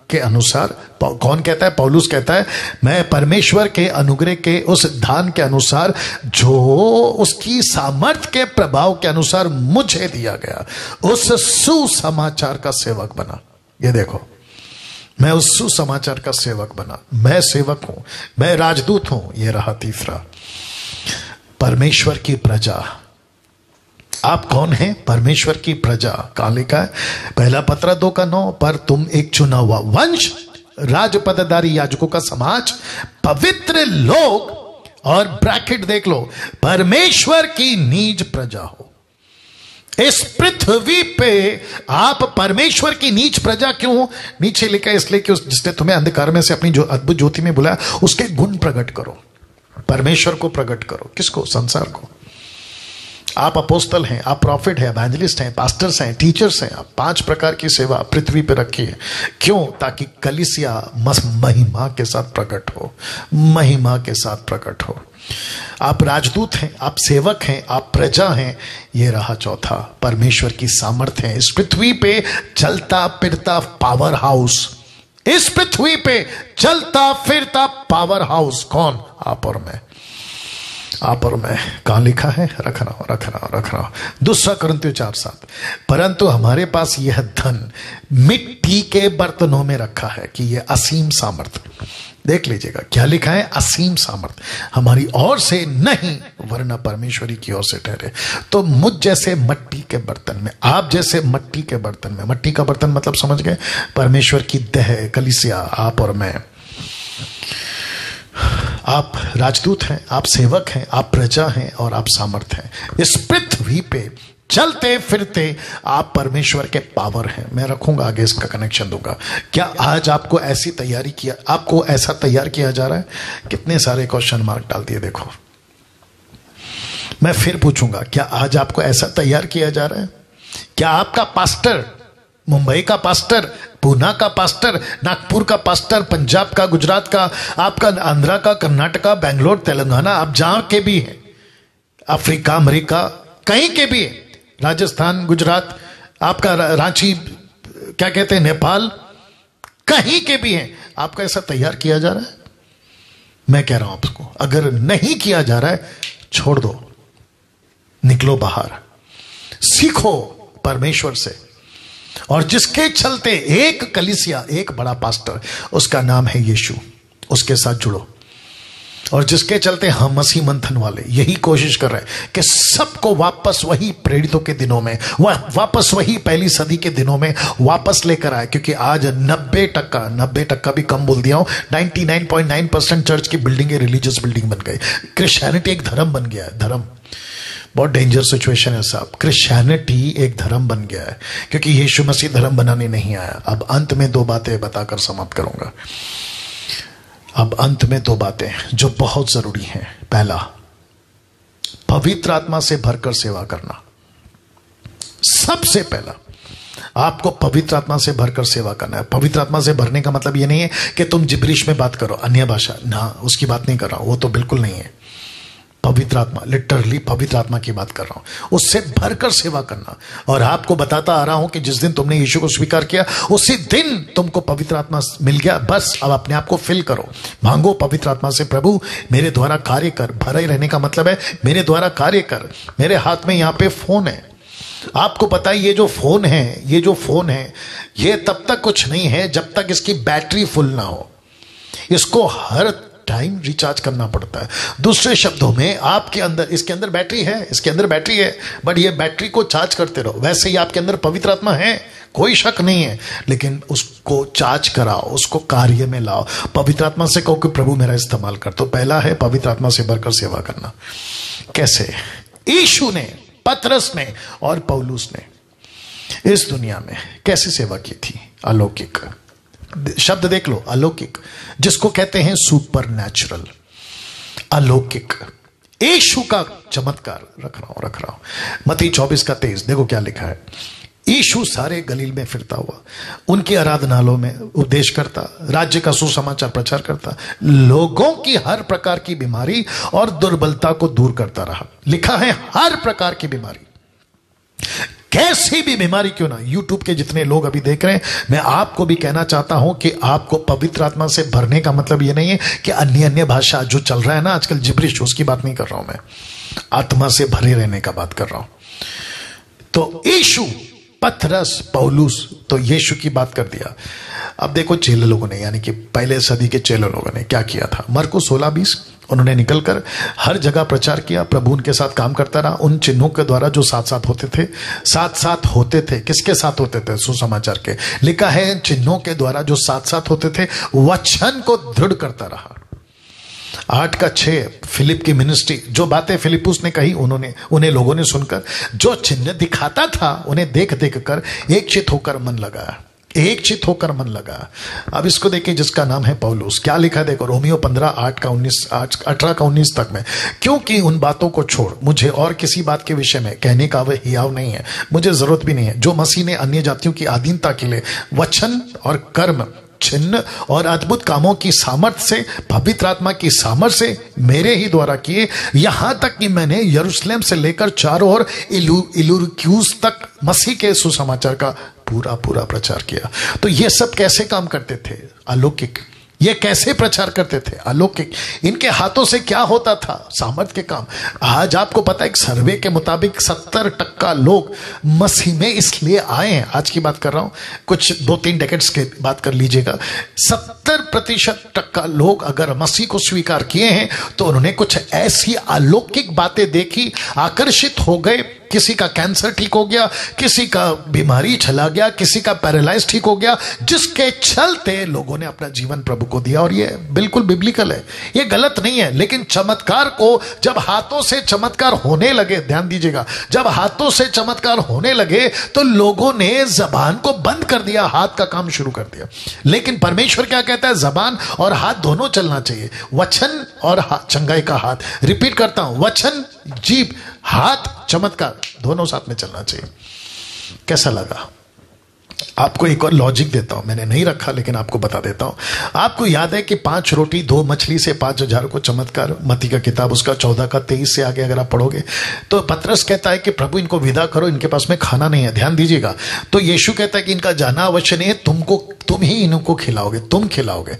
के अनुसार, कौन कहता है? पौलुस कहता है, मैं परमेश्वर के अनुग्रह के उस दान के अनुसार जो उसकी सामर्थ्य के प्रभाव के अनुसार मुझे दिया गया, उस सुसमाचार का सेवक बना। ये देखो, मैं उस सुसमाचार का सेवक बना। मैं सेवक हूं, मैं राजदूत हूं। ये रहा तीसरा, परमेश्वर की प्रजा। आप कौन हैं? परमेश्वर की प्रजा। कहां लिखा है? पहला पत्र दो का नौ, पर तुम एक चुना हुआ वंश, राजपदधारी याजकों का समाज, पवित्र लोग, और ब्रैकेट देख लो, परमेश्वर की नीज प्रजा हो। इस पृथ्वी पे आप परमेश्वर की नीच प्रजा क्यों? नीचे लिखा है इसलिए कि जिसने तुम्हें अंधकार में से अपनी जो अद्भुत ज्योति में बुलाया, उसके गुण प्रकट करो। परमेश्वर को प्रकट करो। किसको? संसार को। आप अपोस्तल हैं, आप प्रॉफिट हैं, एवेंजलिस्ट हैं, पास्टर्स हैं, टीचर्स हैं। आप पांच प्रकार की सेवा पृथ्वी पे रखी है। क्यों? ताकि कलीसिया मस महिमा के साथ प्रकट हो, महिमा के साथ प्रकट हो। आप राजदूत हैं, आप सेवक हैं, आप प्रजा हैं। ये रहा चौथा, परमेश्वर की सामर्थ्य है। इस पृथ्वी पे चलता फिरता पावर हाउस, इस पृथ्वी पे चलता फिरता पावर हाउस। कौन? आप और मैं, आप और मैं। कहां लिखा है? रख रहा हूं, रख रहा हूं, रख रहा हूं। दूसरा कुरिन्थियों चार सात, परंतु हमारे पास यह धन मिट्टी के बर्तनों में रखा है कि यह असीम सामर्थ। देख लीजिएगा क्या लिखा है? असीम सामर्थ हमारी ओर से नहीं, वरना परमेश्वरी की ओर से ठहरे। तो मुझ जैसे मट्टी के बर्तन में, आप जैसे मट्टी के बर्तन में, मट्टी का बर्तन मतलब समझ गए? परमेश्वर की देह, कलीसिया, आप और मैं। आप राजदूत हैं, आप सेवक हैं, आप प्रजा हैं और आप सामर्थ हैं। इस पृथ्वी पे चलते फिरते आप परमेश्वर के पावर हैं। मैं रखूंगा आगे, इसका कनेक्शन दूंगा। क्या आज आपको ऐसी तैयारी किया, आपको ऐसा तैयार किया जा रहा है? कितने सारे क्वेश्चन मार्क डाल दिए। देखो, मैं फिर पूछूंगा, क्या आज आपको ऐसा तैयार किया जा रहा है? क्या आपका पास्टर, मुंबई का पास्टर, पूना का पास्टर, नागपुर का पास्टर, पंजाब का, गुजरात का, आपका आंध्रा का, कर्नाटका, बेंगलोर, तेलंगाना, आप जहां के भी हैं, अफ्रीका, अमेरिका, कहीं के भी हैं, राजस्थान, गुजरात, आपका रांची, क्या कहते हैं, नेपाल, कहीं के भी हैं, आपका ऐसा तैयार किया जा रहा है? मैं कह रहा हूं आपको, अगर नहीं किया जा रहा है, छोड़ दो, निकलो बाहर, सीखो परमेश्वर से। और जिसके चलते एक कलीसिया, एक बड़ा पास्टर, उसका नाम है यीशु, उसके साथ जुड़ो। और जिसके चलते हम मसीह मंथन वाले यही कोशिश कर रहे हैं कि सबको वापस वही प्रेरितों के दिनों में, वह वापस वही पहली सदी के दिनों में वापस लेकर आए। क्योंकि आज नब्बे टक्का नब्बे टक्का भी कम बोल दिया हूं, निन्यानवे पॉइंट नौ परसेंट चर्च की बिल्डिंगें रिलीजियस बिल्डिंग बन गई। क्रिश्चियनिटी एक धर्म बन गया है। धर्म बहुत डेंजर सिचुएशन है साहब। क्रिश्चियनिटी एक धर्म बन गया है, क्योंकि यीशु मसीह धर्म बनाने नहीं आया। अब अंत में दो बातें बताकर समाप्त करूंगा। अब अंत में दो बातें जो बहुत जरूरी हैं। पहला, पवित्र आत्मा से भरकर सेवा करना। सबसे पहला आपको पवित्र आत्मा से भरकर सेवा करना है। पवित्र आत्मा से भरने का मतलब यह नहीं है कि तुम जिब्रिश में बात करो, अन्य भाषा, ना, उसकी बात नहीं कर रहा हूं, वो तो बिल्कुल नहीं है। पवित्र आत्मा, लिटरली पवित्र आत्मा की बात कर रहा हूं, उससे भरकर सेवा करना। और आपको बताता आ रहा हूं कि जिस दिन तुमने यीशु को स्वीकार किया, उसी दिन तुमको पवित्र आत्मा मिल गया। बस अब अपने आप को फिल करो, मांगो पवित्र आत्मा से, प्रभु मेरे द्वारा कार्य कर। भरे रहने का मतलब है मेरे द्वारा कार्य कर। मेरे हाथ में यहां पे फोन है, आपको पता है ये जो फोन है, ये जो फोन है, ये तब तक कुछ नहीं है जब तक इसकी बैटरी फुल ना हो। इसको हर टाइम रिचार्ज करना पड़ता है। दूसरे शब्दों में, आपके अंदर, इसके अंदर बैटरी है, इसके अंदर बैटरी है, बट ये बैटरी को चार्ज करते रहो। वैसे ही आपके अंदर पवित्र आत्मा है, कोई शक नहीं है, लेकिन उसको चार्ज कराओ, उसको कार्य में लाओ। पवित्र आत्मा से कहो कि प्रभु मेरा इस्तेमाल कर। तो पहला है पवित्र आत्मा से भरकर सेवा करना। कैसे? यीशु ने, पतरस ने और पौलुस ने इस दुनिया में कैसे सेवा की थी? अलौकिक शब्द देख लो, अलौकिक, जिसको कहते हैं सुपर नेचुरल, अलौकिक। यीशु का चमत्कार, रख रहा हूं रख रहा हूं मत्ती चौबीस का तेईस, देखो क्या लिखा है। यीशु सारे गलील में फिरता हुआ, उनकी आराधनालयों में उपदेश करता, राज्य का सुसमाचार प्रचार करता, लोगों की हर प्रकार की बीमारी और दुर्बलता को दूर करता रहा। लिखा है हर प्रकार की बीमारी। कैसी भी बीमारी क्यों ना, यूट्यूब के जितने लोग अभी देख रहे हैं, मैं आपको भी कहना चाहता हूं कि आपको पवित्र आत्मा से भरने का मतलब यह नहीं है कि अन्य अन्य भाषा जो चल रहा है ना आजकल जिब्रिश, उसकी बात नहीं कर रहा हूं मैं, आत्मा से भरे रहने का बात कर रहा हूं। तो यीशु, पतरस, पौलुस, तो यीशु की बात कर दिया। अब देखो चेले लोगों ने, यानी कि पहले सदी के चेले लोगों ने क्या किया था। मरकुस सोलह बीस, उन्होंने निकलकर हर जगह प्रचार किया, प्रभु उनके साथ काम करता रहा, उन चिन्हों के द्वारा जो साथ साथ होते थे, साथ साथ होते थे। किसके साथ होते थे? सुसमाचार के। लिखा है चिन्हों के द्वारा जो साथ साथ होते थे, वचन को दृढ़ करता रहा। आठ का छह, फिलिप की मिनिस्ट्री, जो बातें फिलिपुस ने कही उन्होंने उन्हें लोगों ने सुनकर, जो चिन्ह दिखाता था उन्हें देख देख कर एक चित होकर मन लगाया, एक चित होकर मन लगा। अब इसको देखिए जिसका नाम है पौलुस, क्या लिखा देखो, रोमियो पंद्रह आठ का उन्नीस अठारह का उन्नीस तक में, क्योंकि उन बातों को छोड़ मुझे और किसी बात के विषय में कहने का वह हियाव नहीं है, मुझे जरूरत भी नहीं है, जो मसीह ने अन्य जातियों की अधीनता के लिए वचन और कर्म, चिन्ह और अद्भुत कामों की सामर्थ्य से, पवित्र आत्मा की सामर्थ्य से मेरे ही द्वारा किए, यहां तक कि मैंने यरूशलेम से लेकर चारों ओर इलुरिक्यूस तक मसीह के सुसमाचार का पूरा पूरा प्रचार किया। तो ये सब कैसे काम करते थे? अलौकिक। ये कैसे प्रचार करते थे? अलौकिक। इनके हाथों से क्या होता था? सामर्थ के काम। आज आपको पता है, एक सर्वे के मुताबिक सत्तर टक्का लोग मसीह में इसलिए आए हैं, आज की बात कर रहा हूं, कुछ दो तीन डेकेड्स के बात कर लीजिएगा, सत्तर प्रतिशत टक्का लोग अगर मसीह को स्वीकार किए हैं तो उन्होंने कुछ ऐसी अलौकिक बातें देखी, आकर्षित हो गए। किसी का कैंसर ठीक हो गया, किसी का बीमारी चला गया, किसी का पैरालाइज ठीक हो गया, जिसके चलते लोगों ने अपना जीवन प्रभु को दिया। और ये बिल्कुल बिब्लिकल है, ये गलत नहीं है। लेकिन चमत्कार को जब हाथों से चमत्कार होने लगे, ध्यान दीजिएगा, जब हाथों से चमत्कार होने लगे तो लोगों ने जबान को बंद कर दिया, हाथ का काम शुरू कर दिया। लेकिन परमेश्वर क्या कहता है? जबान और हाथ दोनों चलना चाहिए, वचन और चंगाई का हाथ। रिपीट करता हूं, वचन, जीभ, हाथ, चमत्कार दोनों साथ में चलना चाहिए। कैसा लगा? आपको एक और लॉजिक देता हूं, मैंने नहीं रखा लेकिन आपको बता देता हूं। आपको याद है कि पांच रोटी दो मछली से पांच हजार को चमत्कार, मत्ती का किताब उसका चौदह का तेईस से आगे अगर आप पढ़ोगे तो पतरस कहता है कि प्रभु इनको विदा करो, इनके पास में खाना नहीं है। ध्यान दीजिएगा, तो यीशु कहता है कि इनका जाना अवश्य नहीं है, तुमको तुम ही इनको खिलाओगे, तुम खिलाओगे।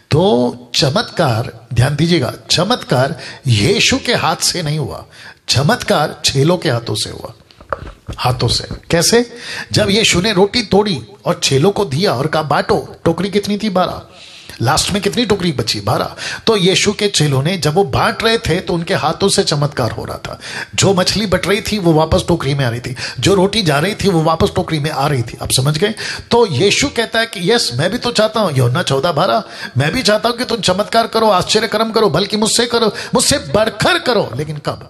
तो चमत्कार, ध्यान दीजिएगा, चमत्कार यीशु के हाथ से नहीं हुआ, चमत्कार चेलों के हाथों से हुआ। हाथों से कैसे? जब यीशु ने रोटी तोड़ी और चेलों को दिया और कहा बांटो, टोकरी कितनी थी? बारह। लास्ट में कितनी टोकरी बची? बारह। तो यीशु के चेलों ने जब वो बांट रहे थे तो उनके हाथों से चमत्कार हो रहा था। जो मछली बट रही थी वो वापस टोकरी में आ रही थी, जो रोटी जा रही थी वो वापस टोकरी में आ रही थी। आप समझ गए? तो यीशु कहता है कि यस, मैं भी तो चाहता हूं, यूहन्ना चौदह बारह, मैं भी चाहता हूं कि तुम चमत्कार करो, आश्चर्य कर्म करो, बल्कि मुझसे करो, मुझसे बढ़कर करो। लेकिन कब?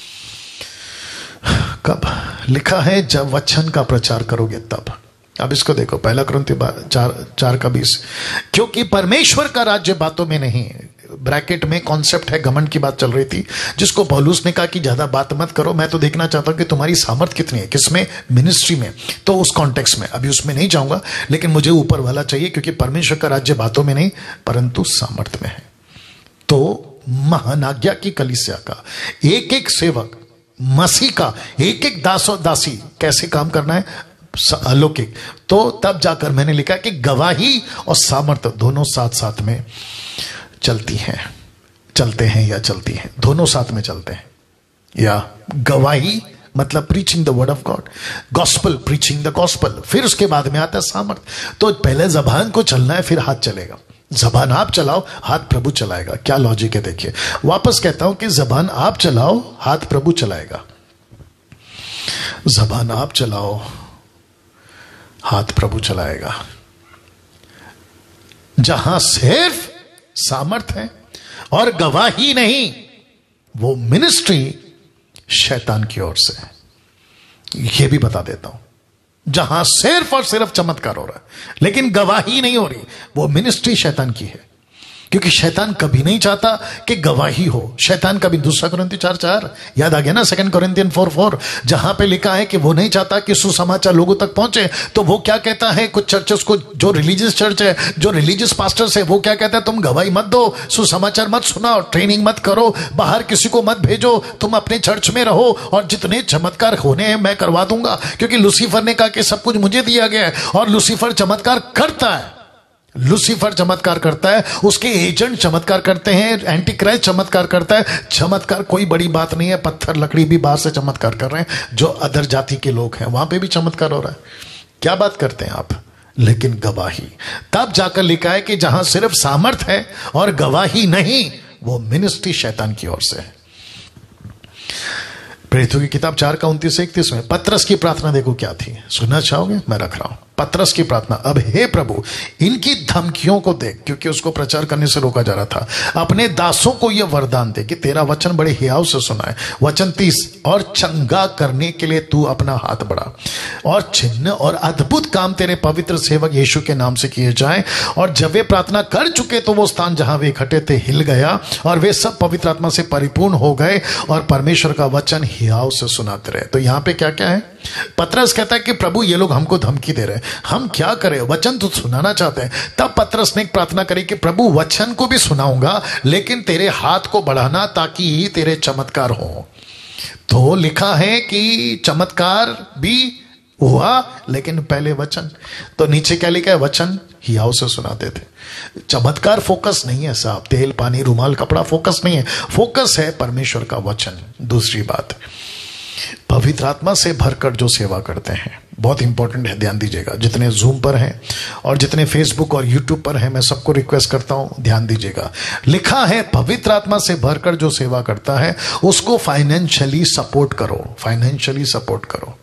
कब? लिखा है जब वचन का प्रचार करोगे तब। अब इसको देखो, पहला कुरिन्थी चार चार का बीस, क्योंकि परमेश्वर का राज्य बातों में नहीं, ब्रैकेट में कॉन्सेप्ट है, घमंड की बात चल रही थी, जिसको पौलुस ने कहा कि ज्यादा बात मत करो, मैं तो देखना चाहता हूं कि तुम्हारी सामर्थ कितनी है। किसमें? मिनिस्ट्री में। तो उस कॉन्टेक्स्ट में अभी उसमें नहीं जाऊंगा, लेकिन मुझे ऊपर वाला चाहिए, क्योंकि परमेश्वर का राज्य बातों में नहीं परंतु सामर्थ में है। तो महानाज्ञा की कलीसिया का एक एक सेवक, मसीह का एक एक दास और दासी कैसे काम करना है? अलौकिक। तो तब जाकर मैंने लिखा कि गवाही और सामर्थ दोनों साथ साथ में चलती हैं, चलते हैं या चलती हैं, दोनों साथ में चलते हैं। या गवाही मतलब preaching the word of God, gospel, preaching the gospel, फिर उसके बाद में आता है सामर्थ। तो पहले जबान को चलना है, फिर हाथ चलेगा। जबान आप चलाओ, हाथ प्रभु चलाएगा। क्या लॉजिक है देखिए। वापस कहता हूं कि जबान आप चलाओ, हाथ प्रभु चलाएगा। जबान आप चलाओ, हाथ प्रभु चलाएगा। जहां सिर्फ सामर्थ है और गवाही नहीं, वो मिनिस्ट्री शैतान की ओर से है। यह भी बता देता हूं, जहां सिर्फ और सिर्फ चमत्कार हो रहा है लेकिन गवाही नहीं हो रही, वो मिनिस्ट्री शैतान की है। क्योंकि शैतान कभी नहीं चाहता कि गवाही हो। शैतान कभी, दूसरा कोरिन्थियन चार चार याद आ गया ना, सेकंड कोरिन्थियन फोर फोर, जहां पे लिखा है कि वो नहीं चाहता कि सुसमाचार लोगों तक पहुंचे। तो वो क्या कहता है, कुछ चर्चेस को, जो रिलीजियस चर्च है, जो रिलीजियस पास्टर्स है, वो क्या कहता है, तुम गवाही मत दो, सुसमाचार मत सुनाओ, ट्रेनिंग मत करो, बाहर किसी को मत भेजो, तुम अपने चर्च में रहो और जितने चमत्कार होने हैं मैं करवा दूंगा, क्योंकि लूसीफर ने कहा कि सब कुछ मुझे दिया गया है। और लूसीफर चमत्कार करता है, लूसीफर चमत्कार करता है, उसके एजेंट चमत्कार करते हैं, एंटी क्राइस्ट चमत्कार करता है। चमत्कार कोई बड़ी बात नहीं है, पत्थर लकड़ी भी बाहर से चमत्कार कर रहे हैं, जो अदर जाति के लोग हैं वहां पे भी चमत्कार हो रहा है। क्या बात करते हैं आप। लेकिन गवाही, तब जाकर लिखा है कि जहां सिर्फ सामर्थ है और गवाही नहीं, वो मिनिस्ट्री शैतान की ओर से है। प्रेरितों की किताब चार का उनतीस से इकतीस में पतरस की प्रार्थना देखो क्या थी, सुनना चाहोगे, मैं रख रहा हूं। पतरस की प्रार्थना, अब हे प्रभु इनकी धमकियों को देख, क्योंकि उसको प्रचार करने से रोका जा रहा था, अपने दासों को यह वरदान दे कि तेरा वचन बड़े हियाव से सुना है। वचन तीस, और चंगा करने के लिए तू अपना हाथ बढ़ा और चिन्ह और अद्भुत काम तेरे पवित्र सेवक यीशु के नाम से किए जाएं। और जब वे प्रार्थना कर चुके तो वो स्थान जहां वे इकट्ठे थे हिल गया और वे सब पवित्र आत्मा से परिपूर्ण हो गए और परमेश्वर का वचन हियाव से सुनाते रहे। तो यहां पे क्या क्या है, पतरस कहता है कि प्रभु ये लोग हमको धमकी दे रहे हैं, हम क्या करें, वचन तो सुनाना चाहते हैं। तब पतरस ने एक प्रार्थना करी कि प्रभु वचन को भी सुनाऊंगा, लेकिन तेरे हाथ को बढ़ाना ताकि तेरे चमत्कार हो। तो लिखा है कि चमत्कार भी हुआ, लेकिन पहले वचन। तो नीचे क्या लिखा है, वचन हियाव से सुनाते थे। चमत्कार फोकस नहीं है साहब, तेल पानी रुमाल कपड़ा फोकस नहीं है, फोकस है परमेश्वर का वचन। दूसरी बात, पवित्र आत्मा से भरकर जो सेवा करते हैं, बहुत इंपॉर्टेंट है, ध्यान दीजिएगा। जितने जूम पर हैं और जितने फेसबुक और यूट्यूब पर हैं, मैं सबको रिक्वेस्ट करता हूं ध्यान दीजिएगा। लिखा है पवित्र आत्मा से भरकर जो सेवा करता है उसको फाइनेंशियली सपोर्ट करो, फाइनेंशियली सपोर्ट करो।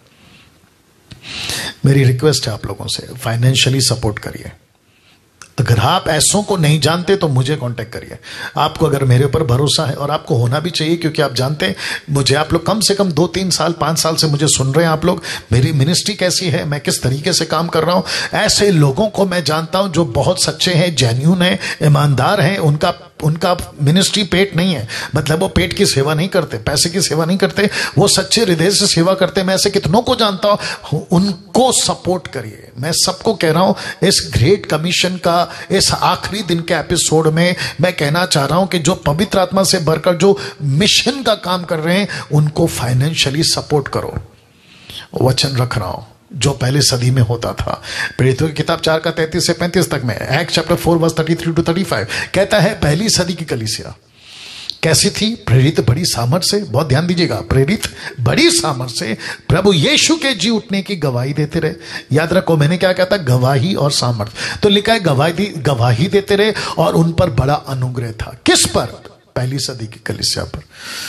मेरी रिक्वेस्ट है आप लोगों से, फाइनेंशियली सपोर्ट करिए। अगर आप ऐसों को नहीं जानते तो मुझे कांटेक्ट करिए। आपको अगर मेरे ऊपर भरोसा है, और आपको होना भी चाहिए, क्योंकि आप जानते हैं मुझे, आप लोग कम से कम दो तीन साल पांच साल से मुझे सुन रहे हैं आप लोग, मेरी मिनिस्ट्री कैसी है, मैं किस तरीके से काम कर रहा हूं। ऐसे लोगों को मैं जानता हूं जो बहुत सच्चे हैं, जेन्युइन हैं, ईमानदार हैं। उनका उनका मिनिस्ट्री पेट नहीं है, मतलब वो पेट की सेवा नहीं करते, पैसे की सेवा नहीं करते, वो सच्चे हृदय से सेवा करते। मैं ऐसे कितनों को जानता हूं, उनको सपोर्ट करिए। मैं सबको कह रहा हूं, इस ग्रेट कमीशन का इस आखिरी दिन के एपिसोड में मैं कहना चाह रहा हूं कि जो पवित्र आत्मा से भरकर जो मिशन का काम कर रहे हैं, उनको फाइनेंशियली सपोर्ट करो। वचन रख रहा हूं जो पहले सदी में होता था। प्रेरितों की किताब चार का तैंतीस से पैंतीस तक में, act chapter four verse thirty three to thirty five कहता है, पहली सदी की कलीसिया कैसी थी, प्रेरित बड़ी सामर्थ से, बहुत ध्यान दीजिएगा, प्रेरित बड़ी सामर्थ से प्रभु यीशु के जी उठने की गवाही देते रहे। याद रखो मैंने क्या कहता, गवाही और सामर्थ। तो लिखा है गवाही गवाही देते रहे और उन पर बड़ा अनुग्रह था। किस पर, पहली सदी की कलीसिया पर।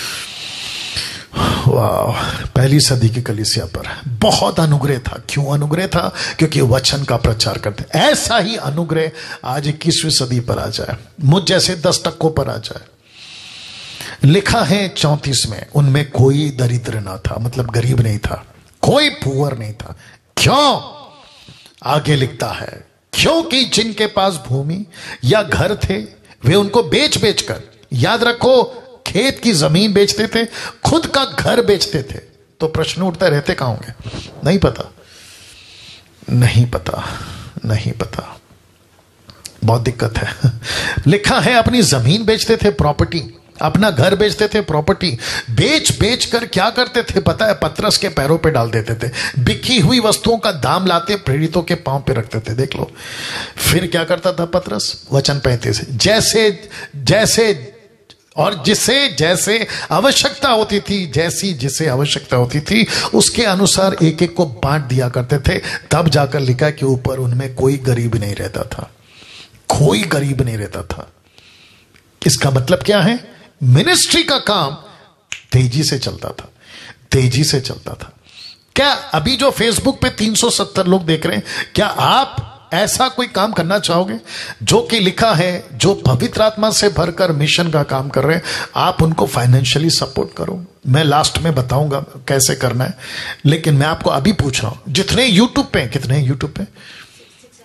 वाह, पहली सदी की कलीसिया पर बहुत अनुग्रह था। क्यों अनुग्रह था, क्योंकि वचन का प्रचार करते। ऐसा ही अनुग्रह आज इक्कीसवीं सदी पर आ जाए, मुझ जैसे दस टक्कों पर आ जाए। लिखा है चौंतीस में, उनमें कोई दरिद्र ना था, मतलब गरीब नहीं था, कोई पुअर नहीं था। क्यों, आगे लिखता है, क्योंकि जिनके पास भूमि या घर थे वे उनको बेच बेच कर, याद रखो खेत की जमीन बेचते थे, खुद का घर बेचते थे। तो प्रश्न उठता, रहते कहां होंगे, नहीं पता, नहीं पता, नहीं पता, बहुत दिक्कत है। लिखा है अपनी जमीन बेचते थे, प्रॉपर्टी, अपना घर बेचते थे, प्रॉपर्टी बेच बेच कर क्या करते थे पता है, पतरस के पैरों पे डाल देते थे। बिकी हुई वस्तुओं का दाम लाते प्रेरितों के पांव पे रखते थे। देख लो फिर क्या करता था पतरस, वचन पैंतीस, जैसे जैसे और जिसे जैसे आवश्यकता होती थी, जैसी जिसे आवश्यकता होती थी उसके अनुसार एक एक को बांट दिया करते थे। तब जाकर लिखा कि ऊपर उनमें कोई गरीब नहीं रहता था, कोई गरीब नहीं रहता था। इसका मतलब क्या है, मिनिस्ट्री का काम तेजी से चलता था, तेजी से चलता था। क्या अभी जो फेसबुक पे तीन सौ सत्तर लोग देख रहे हैं, क्या आप ऐसा कोई काम करना चाहोगे जो कि लिखा है, जो पवित्र आत्मा से भरकर मिशन का काम कर रहे हैं, आप उनको फाइनेंशियली सपोर्ट करो। मैं लास्ट में बताऊंगा कैसे करना है, लेकिन मैं आपको अभी पूछ रहा हूं, जितने यूट्यूब पे, कितने यूट्यूब पे,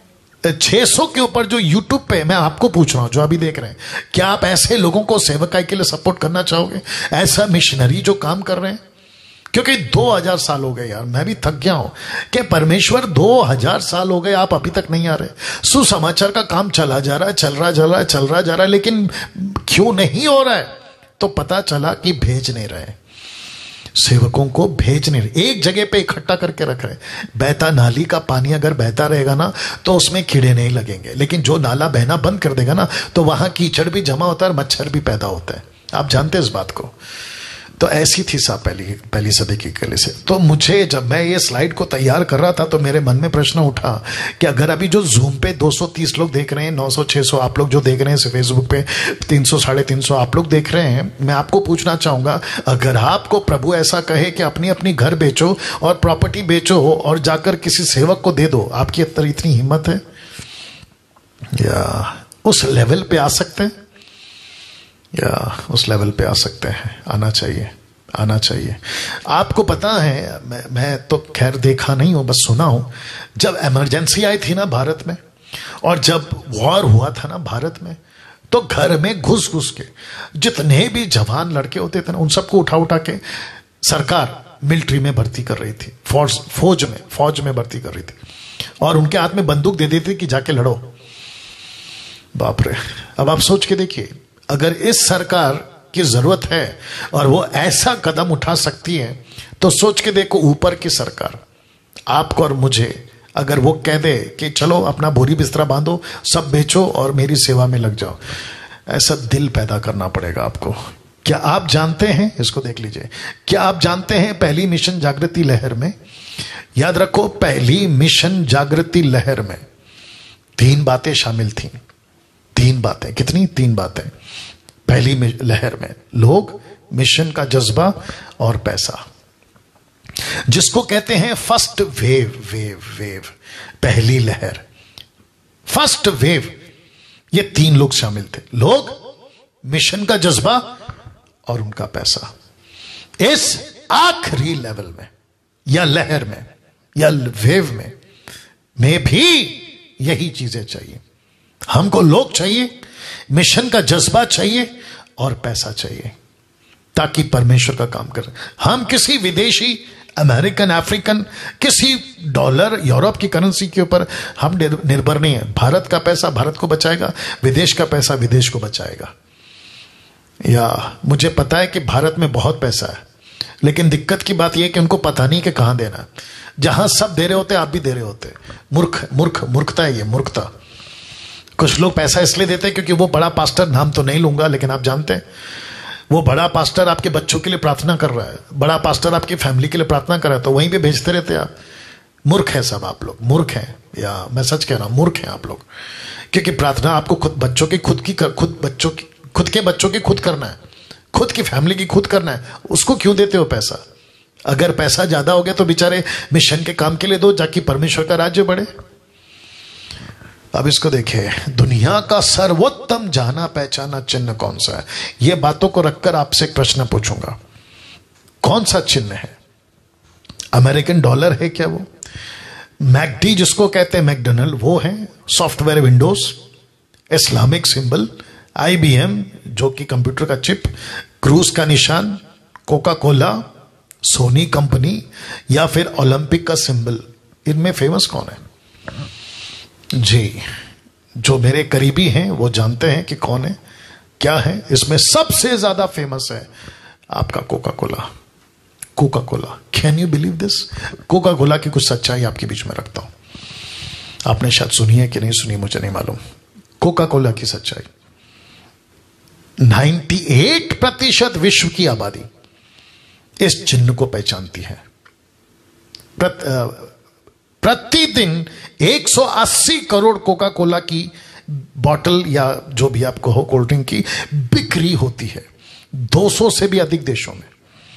छह सौ के ऊपर जो यूट्यूब पे, मैं आपको पूछ रहा हूं जो अभी देख रहे हैं, क्या आप ऐसे लोगों को सेवकाई के लिए सपोर्ट करना चाहोगे? ऐसा मिशनरी जो काम कर रहे हैं? क्योंकि दो हजार साल हो गए यार, मैं भी थक गया हूं कि परमेश्वर दो हजार साल हो गए, आप अभी तक नहीं आ रहे। सुसमाचार का काम चला जा रहा है, चल रहा जा रहा है, चल रहा जा रहा है, लेकिन क्यों नहीं हो रहा है? तो पता चला कि भेज नहीं रहे, सेवकों को भेज नहीं रहे, एक जगह पे इकट्ठा करके रख रहे। बहता नाली का पानी अगर बहता रहेगा ना तो उसमें कीड़े नहीं लगेंगे, लेकिन जो नाला बहना बंद कर देगा ना तो वहां कीचड़ भी जमा होता है और मच्छर भी पैदा होता है। आप जानते हैं इस बात को। तो ऐसी थी साहब पहली पहली सदी की कलीसिया। तो मुझे जब मैं ये स्लाइड को तैयार कर रहा था तो मेरे मन में प्रश्न उठा कि अगर अभी जो जूम पे दो सौ तीस लोग देख रहे हैं, नौ सौ छह सौ आप लोग जो देख रहे हैं, फेसबुक पे तीन सौ साढ़े तीन सौ आप लोग देख रहे हैं, मैं आपको पूछना चाहूंगा, अगर आपको प्रभु ऐसा कहे कि अपनी अपनी घर बेचो और प्रॉपर्टी बेचो और जाकर किसी सेवक को दे दो, आपकी अंदर इतनी हिम्मत है या उस लेवल पे आ सकते हैं? या उस लेवल पे आ सकते हैं? आना चाहिए, आना चाहिए। आपको पता है, मैं मैं तो खैर देखा नहीं हूं, बस सुना हूं, जब इमरजेंसी आई थी ना भारत में और जब वॉर हुआ था ना भारत में, तो घर में घुस घुस के जितने भी जवान लड़के होते थे ना उन सबको उठा उठा के सरकार मिलिट्री में भर्ती कर रही थी, फौज फौज में फौज में भर्ती कर रही थी और उनके हाथ में बंदूक दे देती थी कि जाके लड़ो। बाप रे! अब आप सोच के देखिए, अगर इस सरकार की जरूरत है और वो ऐसा कदम उठा सकती है तो सोच के देखो ऊपर की सरकार आपको और मुझे अगर वो कह दे कि चलो अपना बोरी बिस्तरा बांधो, सब बेचो और मेरी सेवा में लग जाओ, ऐसा दिल पैदा करना पड़ेगा आपको। क्या आप जानते हैं, इसको देख लीजिए, क्या आप जानते हैं पहली मिशन जागृति लहर में, याद रखो, पहली मिशन जागृति लहर में तीन बातें शामिल थी। तीन बातें, कितनी? तीन बातें। पहली लहर में लोग, मिशन का जज्बा और पैसा, जिसको कहते हैं फर्स्ट वेव। वेव वेव पहली लहर, फर्स्ट वेव, ये तीन लोग शामिल थे, लोग, मिशन का जज्बा और उनका पैसा। इस आखिरी लेवल में या लहर में या वेव में में भी यही चीजें चाहिए। हमको लोग चाहिए, मिशन का जज्बा चाहिए और पैसा चाहिए ताकि परमेश्वर का काम करें। हम किसी विदेशी, अमेरिकन, अफ्रीकन, किसी डॉलर, यूरोप की करेंसी के ऊपर हम निर्भर नहीं है। भारत का पैसा भारत को बचाएगा, विदेश का पैसा विदेश को बचाएगा। या मुझे पता है कि भारत में बहुत पैसा है, लेकिन दिक्कत की बात यह कि उनको पता नहीं कि कहां देना। जहां सब दे रहे होते आप भी दे रहे होते। मूर्ख मूर्ख मूर्खता है ये, मूर्खता। कुछ लोग पैसा इसलिए देते हैं क्योंकि वो बड़ा पास्टर, नाम तो नहीं लूंगा, लेकिन आप जानते हैं वो बड़ा पास्टर आपके बच्चों के लिए प्रार्थना कर रहा है, बड़ा पास्टर आपकी फैमिली के लिए प्रार्थना कर रहा है, तो वहीं पे भेजते रहते हैं आप। मूर्ख है सब आप लोग, मूर्ख हैं, या मैं सच कह रहा हूं, मूर्ख हैं आप लोग। क्योंकि प्रार्थना आपको खुद बच्चों की खुद की खुद बच्चों की खुद के बच्चों की खुद करना है, खुद की फैमिली की खुद करना है। उसको क्यों देते हो पैसा? अगर पैसा ज्यादा हो गया तो बेचारे मिशन के काम के लिए दो, जाकि परमेश्वर का राज्य बढ़े। अब इसको देखिए, दुनिया का सर्वोत्तम जाना पहचाना चिन्ह कौन सा है? ये बातों को रखकर आपसे एक प्रश्न पूछूंगा, कौन सा चिन्ह है? अमेरिकन डॉलर है क्या वो? मैकडी जिसको कहते हैं, मैकडोनल्ड वो है? Software Windows, Islamic symbol, IBM जो कि कंप्यूटर का चिप, क्रूज का निशान, कोका कोला, सोनी कंपनी, या फिर ओलंपिक का सिंबल? इनमें फेमस कौन है? जी, जो मेरे करीबी हैं वो जानते हैं कि कौन है, क्या है। इसमें सबसे ज्यादा फेमस है आपका Coca Cola. Coca Cola, can you believe this? Coca Cola की कुछ सच्चाई आपके बीच में रखता हूं, आपने शायद सुनी है कि नहीं सुनी, मुझे नहीं मालूम। कोका कोला की सच्चाई, अट्ठानवे प्रतिशत विश्व की आबादी इस चिन्ह को पहचानती है। प्रत, प्रतिदिन एक सौ अस्सी करोड़ कोका कोला की बॉटल या जो भी आप कहो कोल्ड ड्रिंक की बिक्री होती है दो सौ से भी अधिक देशों में।